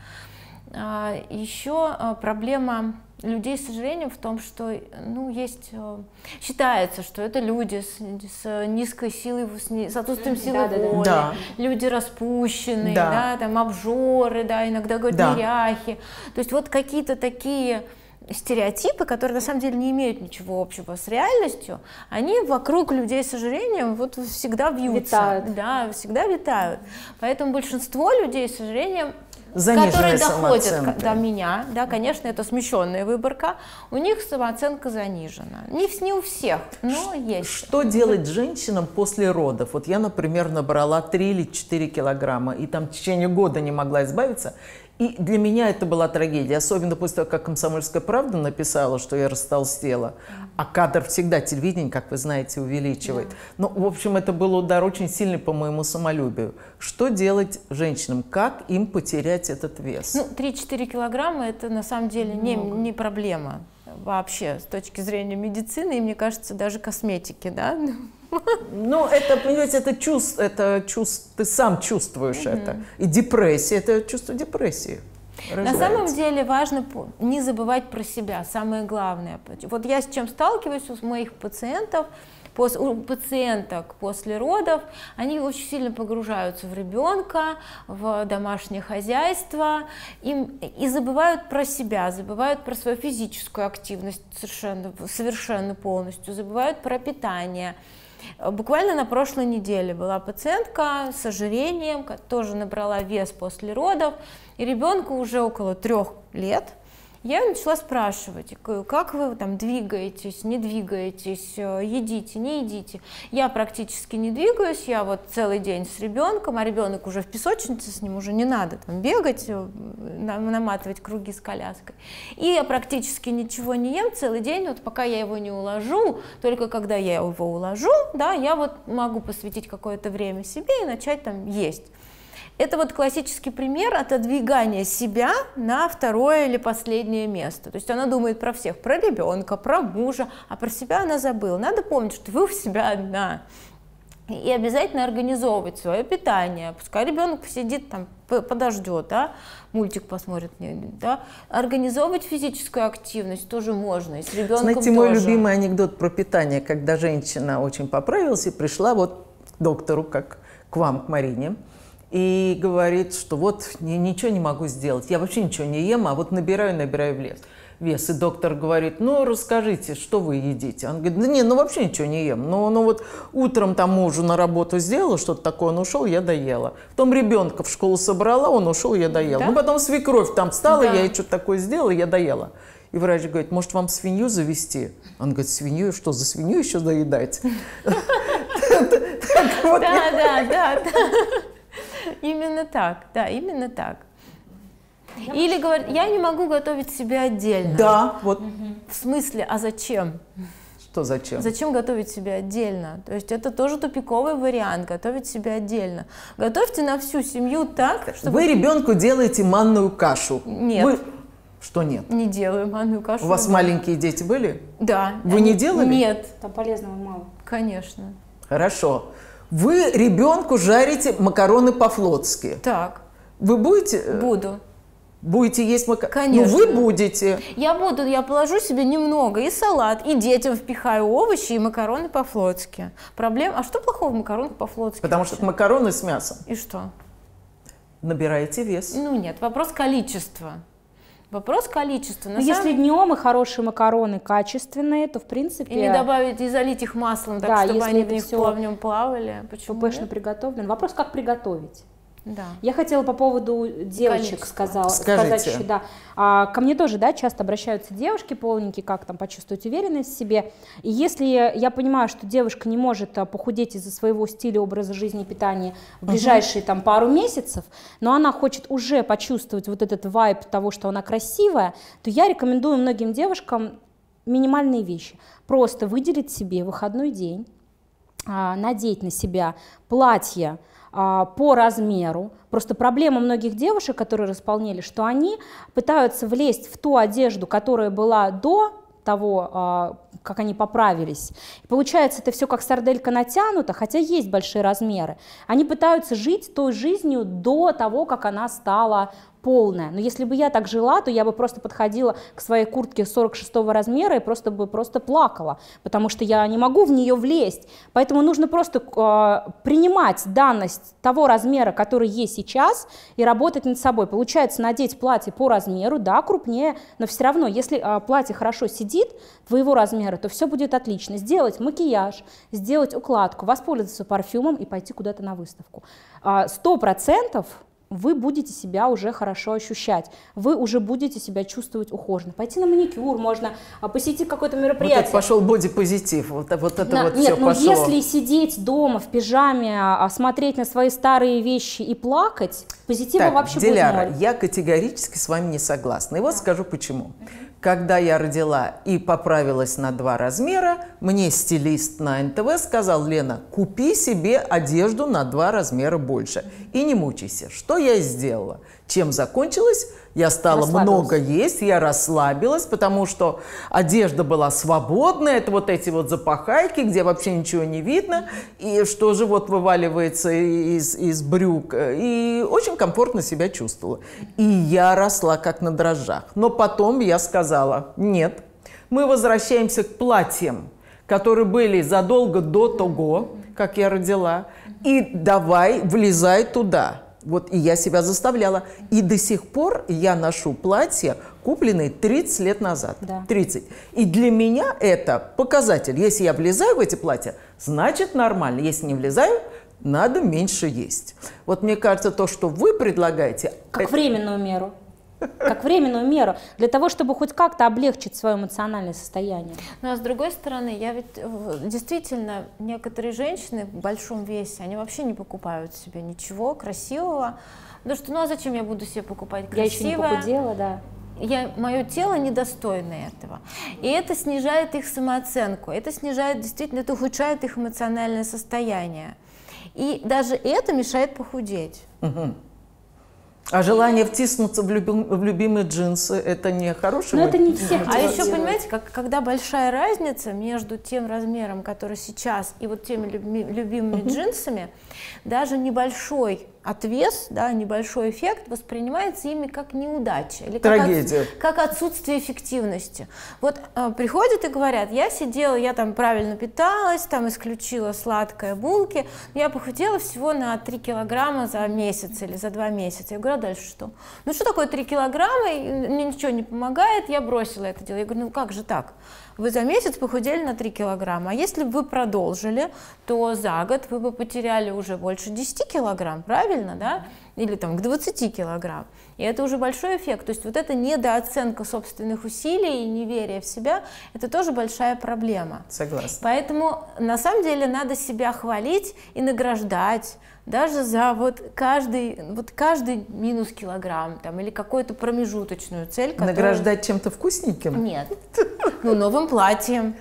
Еще проблема людей с ожирением в том, что, ну, есть, считается, что это люди с, с низкой силой, с отсутствием силы да, воли, да. люди распущенные, да. Да, там, обжоры, да, иногда говорят да. неряхи. То есть вот какие-то такие стереотипы, которые на самом деле не имеют ничего общего с реальностью, они вокруг людей с ожирением вот всегда вьются, витают. Да, всегда витают. Поэтому большинство людей с ожирением, заниженная которые доходят до меня, да, конечно, это смещенная выборка, у них самооценка занижена. Не, не у всех, но есть. Что делать женщинам после родов? Вот я, например, набрала три или четыре килограмма, и там в течение года не могла избавиться. И для меня это была трагедия, особенно после того, как «Комсомольская правда» написала, что я растолстела. А кадр всегда телевидение, как вы знаете, увеличивает. Да. Ну, в общем, это был удар очень сильный по моему самолюбию. Что делать женщинам? Как им потерять этот вес? Ну, три-четыре килограмма – это на самом деле не, не проблема вообще с точки зрения медицины и, мне кажется, даже косметики, да? Ну, это, понимаете, это чувство, это чувство, ты сам чувствуешь mm-hmm. это. И депрессия, это чувство депрессии. Рождается. На самом деле важно не забывать про себя, самое главное. Вот я с чем сталкиваюсь у моих пациентов, у пациенток после родов, они очень сильно погружаются в ребенка, в домашнее хозяйство им, и забывают про себя, забывают про свою физическую активность совершенно, совершенно полностью, забывают про питание. Буквально на прошлой неделе была пациентка с ожирением, тоже набрала вес после родов, и ребенку уже около трех лет. Я начала спрашивать, как вы там двигаетесь, не двигаетесь, едите, не едите. Я практически не двигаюсь, я вот целый день с ребенком, а ребенок уже в песочнице, с ним уже не надо там бегать, наматывать круги с коляской. И я практически ничего не ем целый день, вот пока я его не уложу, только когда я его уложу, да, я вот могу посвятить какое-то время себе и начать там есть. Это вот классический пример отодвигания себя на второе или последнее место. То есть она думает про всех, про ребенка, про мужа, а про себя она забыла. Надо помнить, что вы у себя одна. И обязательно организовывать свое питание. Пускай ребенок посидит там, подождет, да, мультик посмотрит. Да. Организовывать физическую активность тоже можно. И с ребенком Знаете, тоже. Мой любимый анекдот про питание, когда женщина очень поправилась и пришла вот к доктору, как к вам, к Марине, и говорит, что вот ничего не могу сделать, я вообще ничего не ем, а вот набираю, набираю в лес. вес. И доктор говорит, ну расскажите, что вы едите? Он говорит, да не, ну вообще ничего не ем. Ну, ну вот утром там мужу на работу сделала, что-то такое, он ушел, я доела. Потом ребенка в школу собрала, он ушел, я доела. Да? Ну потом свекровь там встала, да. Я ей что-то такое сделала, я доела. И врач говорит, может вам свинью завести? Он говорит, свинью? Что, за свинью еще доедать? Да, да, да. Именно так, да, именно так. Или говорит, я не могу готовить себе отдельно. Да, вот. В смысле, а зачем? Что зачем? Зачем готовить себе отдельно? То есть это тоже тупиковый вариант, готовить себе отдельно. Готовьте на всю семью так, чтобы... Вы ребенку делаете манную кашу. Нет. Вы... Что нет? Не делаю манную кашу. У вас да. маленькие дети были? Да. Вы они... не делали? Нет. Там полезного мало. Конечно. Хорошо. Вы ребенку жарите макароны по-флотски. Так. Вы будете? Буду. Будете есть макароны? Конечно. Ну, вы будете. Я буду, я положу себе немного, и салат, и детям впихаю овощи, и макароны по-флотски. Проблем... А что плохого в макаронах по-флотски? Потому что это макароны с мясом. И что? Набираете вес. Ну нет, вопрос количества. Вопрос количества. Но если днем и хорошие макароны качественные, то в принципе... И не добавить, и залить их маслом, так, да, чтобы они в них в нем плавали. Почему пэ пэ-шно приготовлен. Вопрос, как приготовить. Да. Я хотела по поводу девочек сказала, сказать еще, да. А, ко мне тоже, да, часто обращаются девушки полненькие, как там почувствовать уверенность в себе. И если я понимаю, что девушка не может похудеть из-за своего стиля, образа жизни и питания в ближайшие uh-huh. там пару месяцев, но она хочет уже почувствовать вот этот вайб того, что она красивая, то я рекомендую многим девушкам минимальные вещи. Просто выделить себе выходной день, а, надеть на себя платье по размеру. Просто проблема многих девушек, которые располнели, что они пытаются влезть в ту одежду, которая была до того, как они поправились. И получается, это все как сарделька натянута, хотя есть большие размеры. Они пытаются жить той жизнью до того, как она стала полная. Но если бы я так жила, то я бы просто подходила к своей куртке сорок шестого размера и просто бы просто плакала, потому что я не могу в нее влезть. Поэтому нужно просто э, принимать данность того размера, который есть сейчас, и работать над собой. Получается, надеть платье по размеру, да, крупнее, но все равно, если э, платье хорошо сидит, твоего размера, то все будет отлично. Сделать макияж, сделать укладку, воспользоваться парфюмом и пойти куда-то на выставку. Сто процентов вы будете себя уже хорошо ощущать, вы уже будете себя чувствовать ухоженно. Пойти на маникюр можно, посетить какое-то мероприятие. Вот это пошел бодипозитив, вот, вот это на, вот нет, все ну пошло. Если сидеть дома в пижаме, смотреть на свои старые вещи и плакать, позитива так, вообще Диляра, будет ноль. я категорически с вами не согласна. И вот скажу почему. Когда я родила и поправилась на два размера, мне стилист на эн тэ вэ сказал: Лена, купи себе одежду на два размера больше и не мучайся. Что я и сделала. Чем закончилось? Я стала много есть, я расслабилась, потому что одежда была свободная, это вот эти вот запахайки, где вообще ничего не видно, и что живот вываливается из, из брюк, и очень комфортно себя чувствовала. И я росла как на дрожжах. Но потом я сказала: нет, мы возвращаемся к платьям, которые были задолго до того, как я родила, и давай влезай туда. Вот и я себя заставляла. И до сих пор я ношу платья, купленные тридцать лет назад. Да. тридцать. И для меня это показатель. Если я влезаю в эти платья, значит нормально. Если не влезаю, надо меньше есть. Вот мне кажется, то, что вы предлагаете... Как это... временную меру. Как временную меру, для того, чтобы хоть как-то облегчить свое эмоциональное состояние. Ну а с другой стороны, я ведь действительно, некоторые женщины в большом весе, они вообще не покупают себе ничего красивого, потому что, ну а зачем я буду себе покупать красивое? Я еще не похудела, да. Я, мое тело недостойно этого. И это снижает их самооценку, это снижает, действительно, это ухудшает их эмоциональное состояние. И даже это мешает похудеть. Угу. А желание втиснуться в, любим, в любимые джинсы – это не хороший? Но это не все. А еще, понимаете, как, когда большая разница между тем размером, который сейчас, и вот теми люби, любимыми uh-huh. джинсами, даже небольшой отвес, да, небольшой эффект воспринимается ими как неудача или как, трагедия. От, как отсутствие эффективности. Вот э, приходят и говорят: я сидела, я там правильно питалась, там исключила сладкое, булки, но я похудела всего на три килограмма за месяц или за два месяца. Я говорю: а дальше что? Ну что такое три килограмма, мне ничего не помогает, я бросила это дело. Я говорю: ну как же так? Вы за месяц похудели на три килограмма, а если бы вы продолжили, то за год вы бы потеряли уже больше десяти килограмм, правильно, да? Или там к двадцати килограмм. И это уже большой эффект. То есть вот эта недооценка собственных усилий и неверие в себя – это тоже большая проблема. Согласна. Поэтому на самом деле надо себя хвалить и награждать даже за вот каждый, вот каждый минус килограмм там, или какую-то промежуточную цель. Которую... Награждать чем-то вкусненьким? Нет. Ну, новым платьем.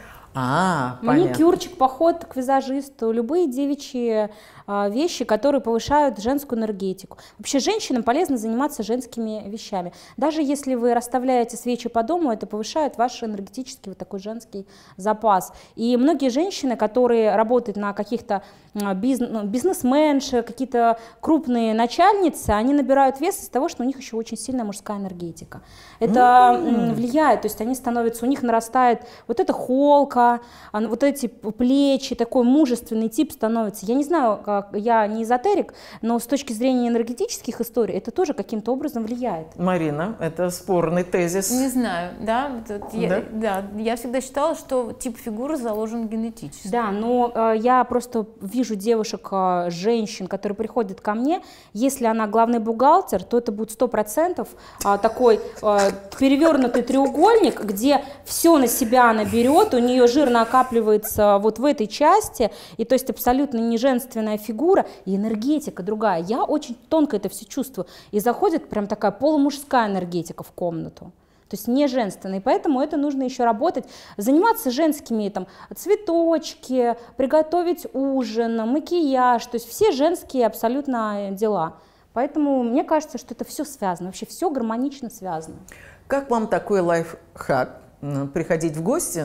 А, маникюрчик, поход к визажисту, любые девичьи а, вещи, которые повышают женскую энергетику. Вообще женщинам полезно заниматься женскими вещами. Даже если вы расставляете свечи по дому, это повышает ваш энергетический вот такой женский запас. И многие женщины, которые работают на каких-то бизнес, бизнесменши, какие-то крупные начальницы, они набирают вес из-за того, что у них еще очень сильная мужская энергетика. Это mm-hmm. влияет, то есть они становятся, у них нарастает вот эта холка, вот эти плечи, такой мужественный тип становится. Я не знаю, как, я не эзотерик, но с точки зрения энергетических историй это тоже каким-то образом влияет. Марина, это спорный тезис. Не знаю, да, тут да? Я, да, я всегда считала, что тип фигуры заложен генетически. Да, но э, я просто вижу девушек, э, женщин, которые приходят ко мне, если она главный бухгалтер, то это будет сто процентов э, такой э, перевернутый треугольник, где все на себя она берет, у нее жир накапливается вот в этой части, и то есть абсолютно не женственная фигура, и энергетика другая. Я очень тонко это все чувствую, и заходит прям такая полумужская энергетика в комнату. То есть не женственный, поэтому это нужно еще работать, заниматься женскими, там, цветочки, приготовить ужин, макияж, то есть все женские абсолютно дела. Поэтому мне кажется, что это все связано, вообще все гармонично связано. Как вам такой лайфхак? Приходить в гости,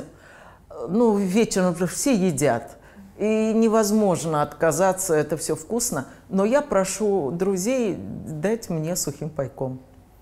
ну, вечером уже все едят, и невозможно отказаться, это все вкусно, но я прошу друзей дать мне сухим пайком.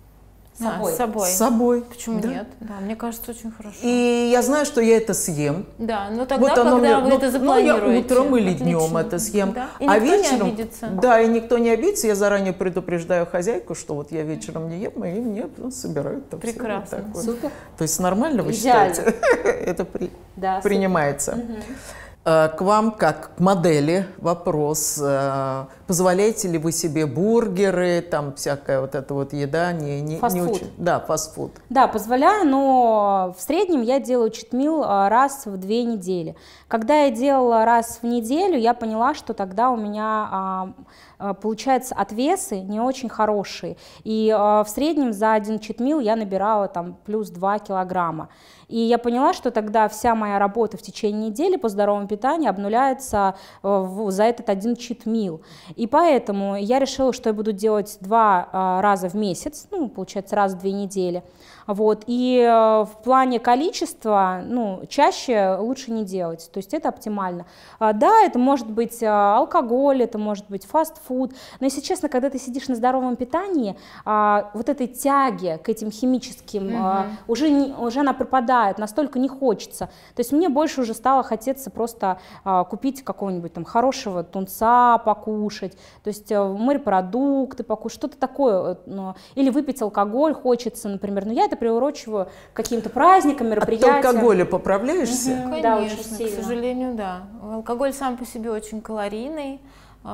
С собой. А, с собой. С собой. Почему да. нет? Да, мне кажется, очень хорошо. И я знаю, что я это съем. Да, но тогда, вот оно когда мне, вы ну, это запланируете. Ну, я утром или Отлично. днем это съем. Да? И а никто вечером, не обидится. Да, и никто не обидится. Я заранее предупреждаю хозяйку, что вот я вечером не ем, и мне ну, собирают. Там прекрасно. Вот вот. Супер. То есть нормально вы Идеально. считаете? Это при, да, принимается. Угу. К вам, как к модели, вопрос. Позволяете ли вы себе бургеры, там всякая вот эта вот еда? Не, не, Фастфуд. Не очень... Да, фастфуд. Да, позволяю, но в среднем я делаю читмил раз в две недели. Когда я делала раз в неделю, я поняла, что тогда у меня получается отвесы не очень хорошие. И в среднем за один читмил я набирала там плюс два килограмма. И я поняла, что тогда вся моя работа в течение недели по здоровому питанию обнуляется за этот один чит-мил. И поэтому я решила, что я буду делать два раза в месяц, ну, получается, раз в две недели. Вот. И в плане количества, ну, чаще лучше не делать, то есть это оптимально. Да, это может быть алкоголь, это может быть фастфуд, но, если честно, когда ты сидишь на здоровом питании, вот этой тяги к этим химическим mm-hmm. уже, не, уже она пропадает, настолько не хочется. То есть мне больше уже стало хотеться просто купить какого-нибудь там хорошего тунца покушать, то есть морепродукты покушать, что-то такое, или выпить алкоголь хочется, например, но я это приурочиваю к каким-то праздникам, мероприятиям. От алкоголя поправляешься? Угу. Конечно, да, очень сильно. К сожалению, да. Алкоголь сам по себе очень калорийный,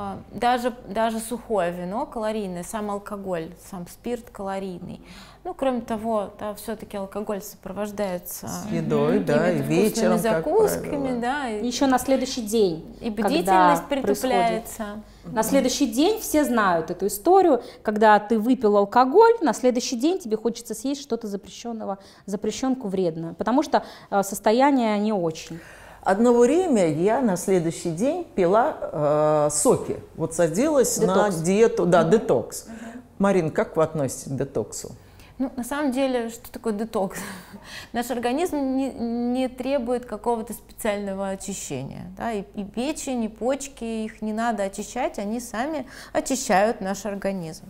даже, даже сухое вино калорийное, сам алкоголь, сам спирт калорийный. Ну, кроме того, да, все-таки алкоголь сопровождается с едой, да, и вечером, закусками, да. И еще на следующий день. И бдительность притупляется. На следующий день все знают эту историю, когда ты выпил алкоголь, на следующий день тебе хочется съесть что-то запрещенного, запрещенку вредное, потому что состояние не очень. Одно время я на следующий день пила э, соки, вот садилась детокс. на диету, да, угу. детокс. Угу. Марин, как вы относитесь к детоксу? Ну, на самом деле, что такое детокс? Наш организм не, не требует какого-то специального очищения. Да? И, и печень, и почки, их не надо очищать, они сами очищают наш организм.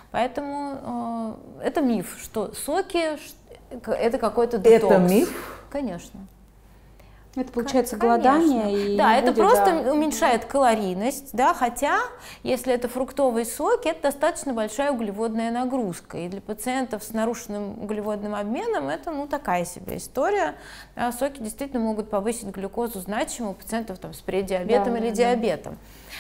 Поэтому э, это миф, что соки – это какой-то детокс. Это миф? Конечно. Это получается голодание. И да, это будет, просто да. уменьшает калорийность, да, хотя, если это фруктовые соки, это достаточно большая углеводная нагрузка. И для пациентов с нарушенным углеводным обменом это, ну, такая себе история. Да, соки действительно могут повысить глюкозу значимо у пациентов там, с преддиабетом да, или да, диабетом.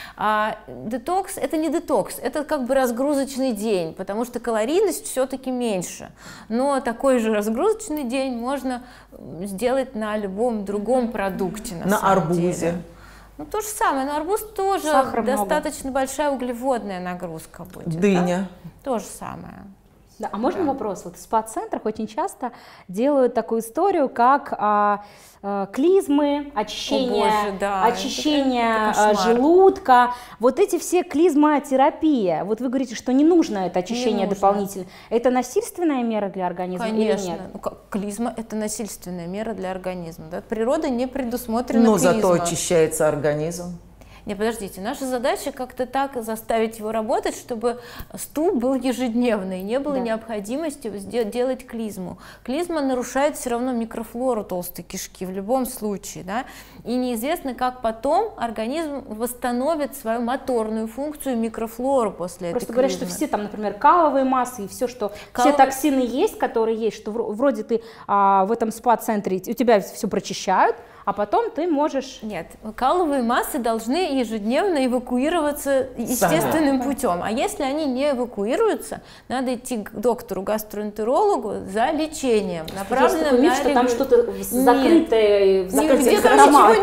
А детокс – это не детокс, это как бы разгрузочный день, потому что калорийность все-таки меньше. Но такой же разгрузочный день можно сделать на любом другом продукте. На, на арбузе. Деле. Ну, то же самое, на арбуз тоже Сахар достаточно много. Большая углеводная нагрузка будет. Дыня. Да? То же самое. Да, а можно да. вопрос? Вот в спа-центрах очень часто делают такую историю, как а, а, клизмы, очищение, О, Боже, да. очищение это, это желудка. Вот эти все клизмотерапия. Вот вы говорите, что не нужно это очищение дополнительное. Это насильственная мера для организма? Конечно. Или нет? Ну, клизма – это насильственная мера для организма. Да? Природа не предусмотрена Но клизма. зато очищается организм. Не, подождите, наша задача как-то так заставить его работать, чтобы стул был ежедневный, не было да. необходимости делать клизму. Клизма нарушает все равно микрофлору толстой кишки в любом случае, да? И неизвестно, как потом организм восстановит свою моторную функцию микрофлору после этой Просто клизмы. говорят, что все там, например, каловые массы и все, что Кал... все токсины есть, которые есть, что вроде ты а, в этом спа-центре, у тебя все прочищают, а потом ты можешь… Нет, каловые массы должны ежедневно эвакуироваться естественным Сама. путем. А если они не эвакуируются, надо идти к доктору-гастроэнтерологу за лечением. Направленным миф, на что там что-то закрытое, закрытое закрома.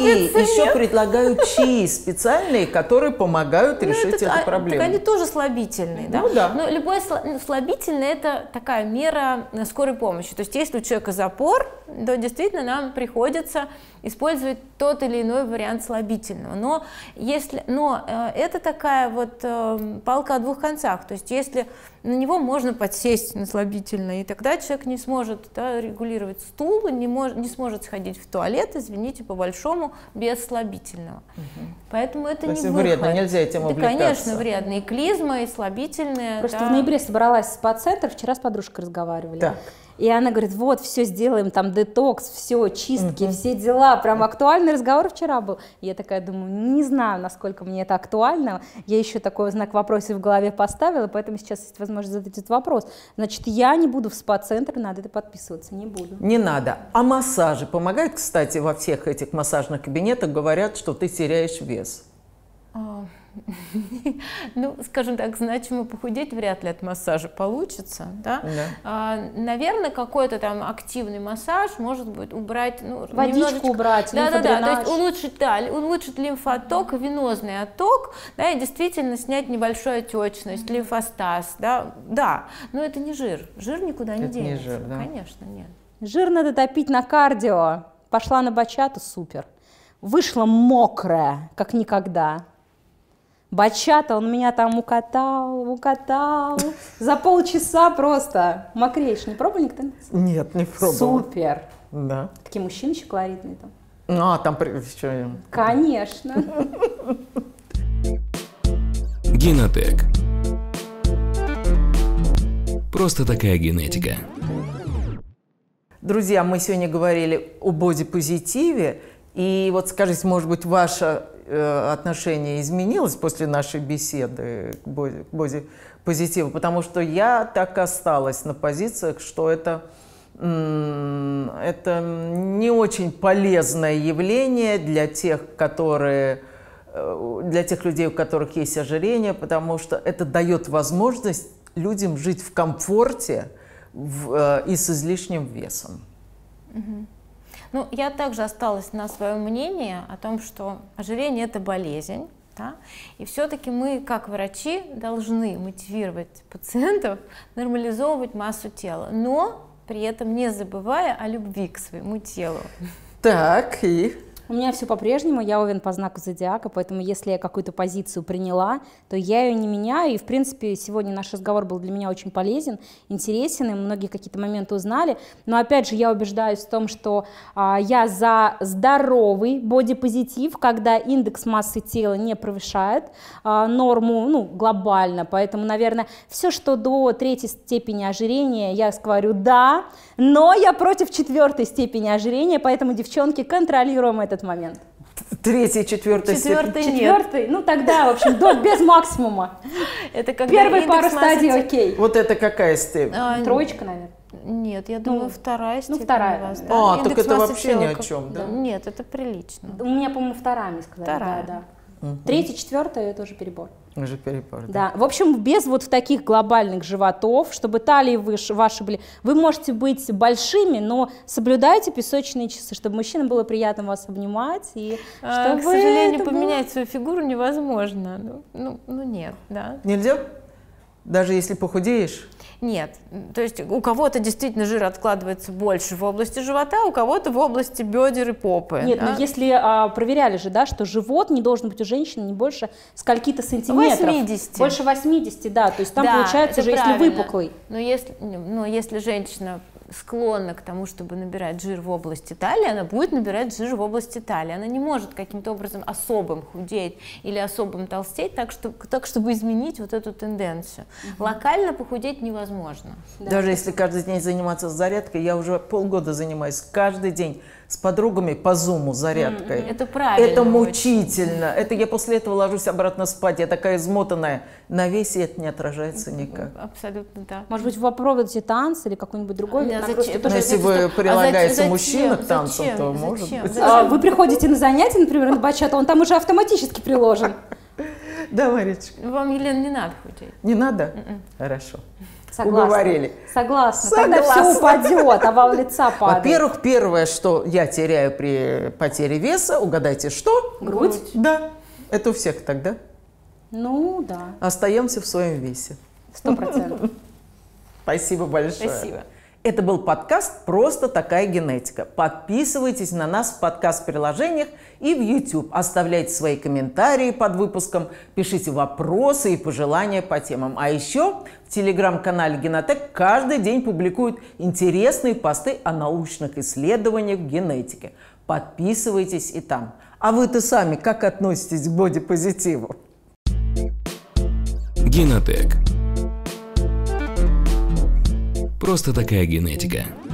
Еще предлагают чаи специальные, которые помогают ну, решить это, эту проблему. Так они тоже слабительные. Да? Ну, да. Но любой слабительный – это такая мера скорой помощи. То есть если у человека запор, то действительно нам приходится использовать тот или иной вариант слабительного. Но, если, но э, это такая вот э, палка о двух концах. То есть если на него можно подсесть на слабительное, и тогда человек не сможет да, регулировать стул, не, мож, не сможет сходить в туалет, извините, по-большому, без слабительного. Угу. Поэтому это То не выход. Вредно, нельзя этим увлекаться. Да, конечно, вредно. И клизма, и слабительное. Просто да. в ноябре собралась в спа-центр, вчера с подружкой разговаривали. Так. И она говорит, вот, все сделаем, там детокс, все, чистки, uh-huh. все дела. Прям актуальный разговор вчера был. И я такая думаю, не знаю, насколько мне это актуально. Я еще такой знак вопроса в голове поставила, поэтому сейчас есть возможность возможность задать этот вопрос. Значит, я не буду в спа-центр, надо это подписываться, не буду. Не надо. А массажи помогают, кстати, во всех этих массажных кабинетах говорят, что ты теряешь вес. Ну, скажем так, значимо похудеть вряд ли от массажа получится, да? Да. А, наверное, какой-то там активный массаж может быть убрать, ну, водичку немножечко... убрать, да, да, да, то есть лимфодренаж. улучшить, да, улучшить лимфоотток, венозный отток, да, и действительно снять небольшую отечность, лимфостаз, да, да, но это не жир, жир никуда не Это не денется, жир, да? конечно, нет. Жир надо топить на кардио. Пошла на бачату, супер. Вышла мокрая, как никогда. Бачата, он меня там укатал, укатал. За полчаса просто. Мокреешь. Не пробовали никто? Нет, не пробовала. Супер. Да. Такие мужчины еще колоритные там. А, там... при- что? Конечно. Генотек. Просто такая генетика. Друзья, мы сегодня говорили о бодипозитиве. И вот скажите, может быть, ваше э, отношение изменилось после нашей беседы к боди- к бодипозитиву? Потому что я так и осталась на позициях, что это, м, это не очень полезное явление для тех, которые, э, для тех людей, у которых есть ожирение, потому что это дает возможность людям жить в комфорте в, э, и с излишним весом. Ну, я также осталась на своем мнении о том, что ожирение – это болезнь, да? И все-таки мы, как врачи, должны мотивировать пациентов нормализовывать массу тела, но при этом не забывая о любви к своему телу. Так, и... У меня все по-прежнему, я уверен по знаку зодиака, поэтому если я какую-то позицию приняла, то я ее не меняю. И, в принципе, сегодня наш разговор был для меня очень полезен, интересен, и многие какие-то моменты узнали. Но, опять же, я убеждаюсь в том, что а, я за здоровый бодипозитив, когда индекс массы тела не превышает а, норму, ну, глобально. Поэтому, наверное, все, что до третьей степени ожирения, я говорю «да», но я против четвертой степени ожирения, поэтому, девчонки, контролируем этот момент. Третья, четвертая Четвертый степень. нет. Четвертый, ну тогда, в общем, до, без максимума. Это когда Первые индекс пару массы стадий тела- окей. Вот это какая степень? А, Троечка, наверное. Нет, я думаю, вторая степень вторая, у вас. да. да. А, Индекс так это массы вообще тела ни о как- чем, да? Нет, это прилично. У меня, по-моему, вторая, мне сказали. Вторая. Да, да. Третья, четвертая тоже перебор. Уже перепар. Да. Да, в общем, без вот таких глобальных животов, чтобы талии выше, ваши были. Вы можете быть большими, но соблюдайте песочные часы, чтобы мужчинам было приятно вас обнимать. И А, чтобы к сожалению, это было- поменять свою фигуру невозможно. Ну, ну, ну нет, да. Нельзя? Даже если похудеешь? Нет, то есть у кого-то действительно жир откладывается больше в области живота, у кого-то в области бедер и попы. Нет, да? но если а, проверяли же, да, что живот не должен быть у женщины не больше скольки-то сантиметров. восьмидесяти. Больше восьмидесяти, да, то есть там Да, получается это же, если правильно. выпуклый. Но если, но если женщина склонна к тому, чтобы набирать жир в области талии, она будет набирать жир в области талии. Она не может каким-то образом особым худеть или особым толстеть, так, что, так чтобы изменить вот эту тенденцию. Угу. Локально похудеть невозможно. Да. Даже если каждый день заниматься зарядкой, я уже полгода занимаюсь каждый день с подругами по зуму зарядкой. Это правильно. Это очень. мучительно. Это я после этого ложусь обратно спать. Я такая измотанная. На весе это не отражается никак. Абсолютно да. Может быть, вы попробуйте танцы или какой-нибудь другой вид А нагрузки, зачем? тоже Но если это вы что? А прилагается зачем? мужчина к танцам, Зачем? то Зачем? может быть. Зачем? А, вы приходите на занятия, например, на бачата, он там уже автоматически приложен. Да, Маричка, Вам, Елена, не надо худеть. не надо? Хорошо. Согласна. Уговорили. Согласна. Согласна. Тогда все упадет, овал лица падает. Во-первых, первое, что я теряю при потере веса, угадайте, что? Грудь. Да. Это у всех тогда. Ну, да, Остаемся в своем весе. сто процентов. Спасибо большое. Спасибо. Это был подкаст «Просто такая генетика». Подписывайтесь на нас в подкаст-приложениях и в YouTube. Оставляйте свои комментарии под выпуском, пишите вопросы и пожелания по темам. А еще в телеграм-канале Генотек каждый день публикуют интересные посты о научных исследованиях в генетике. Подписывайтесь и там. А вы-то сами как относитесь к бодипозитиву? Генотек. Просто такая генетика.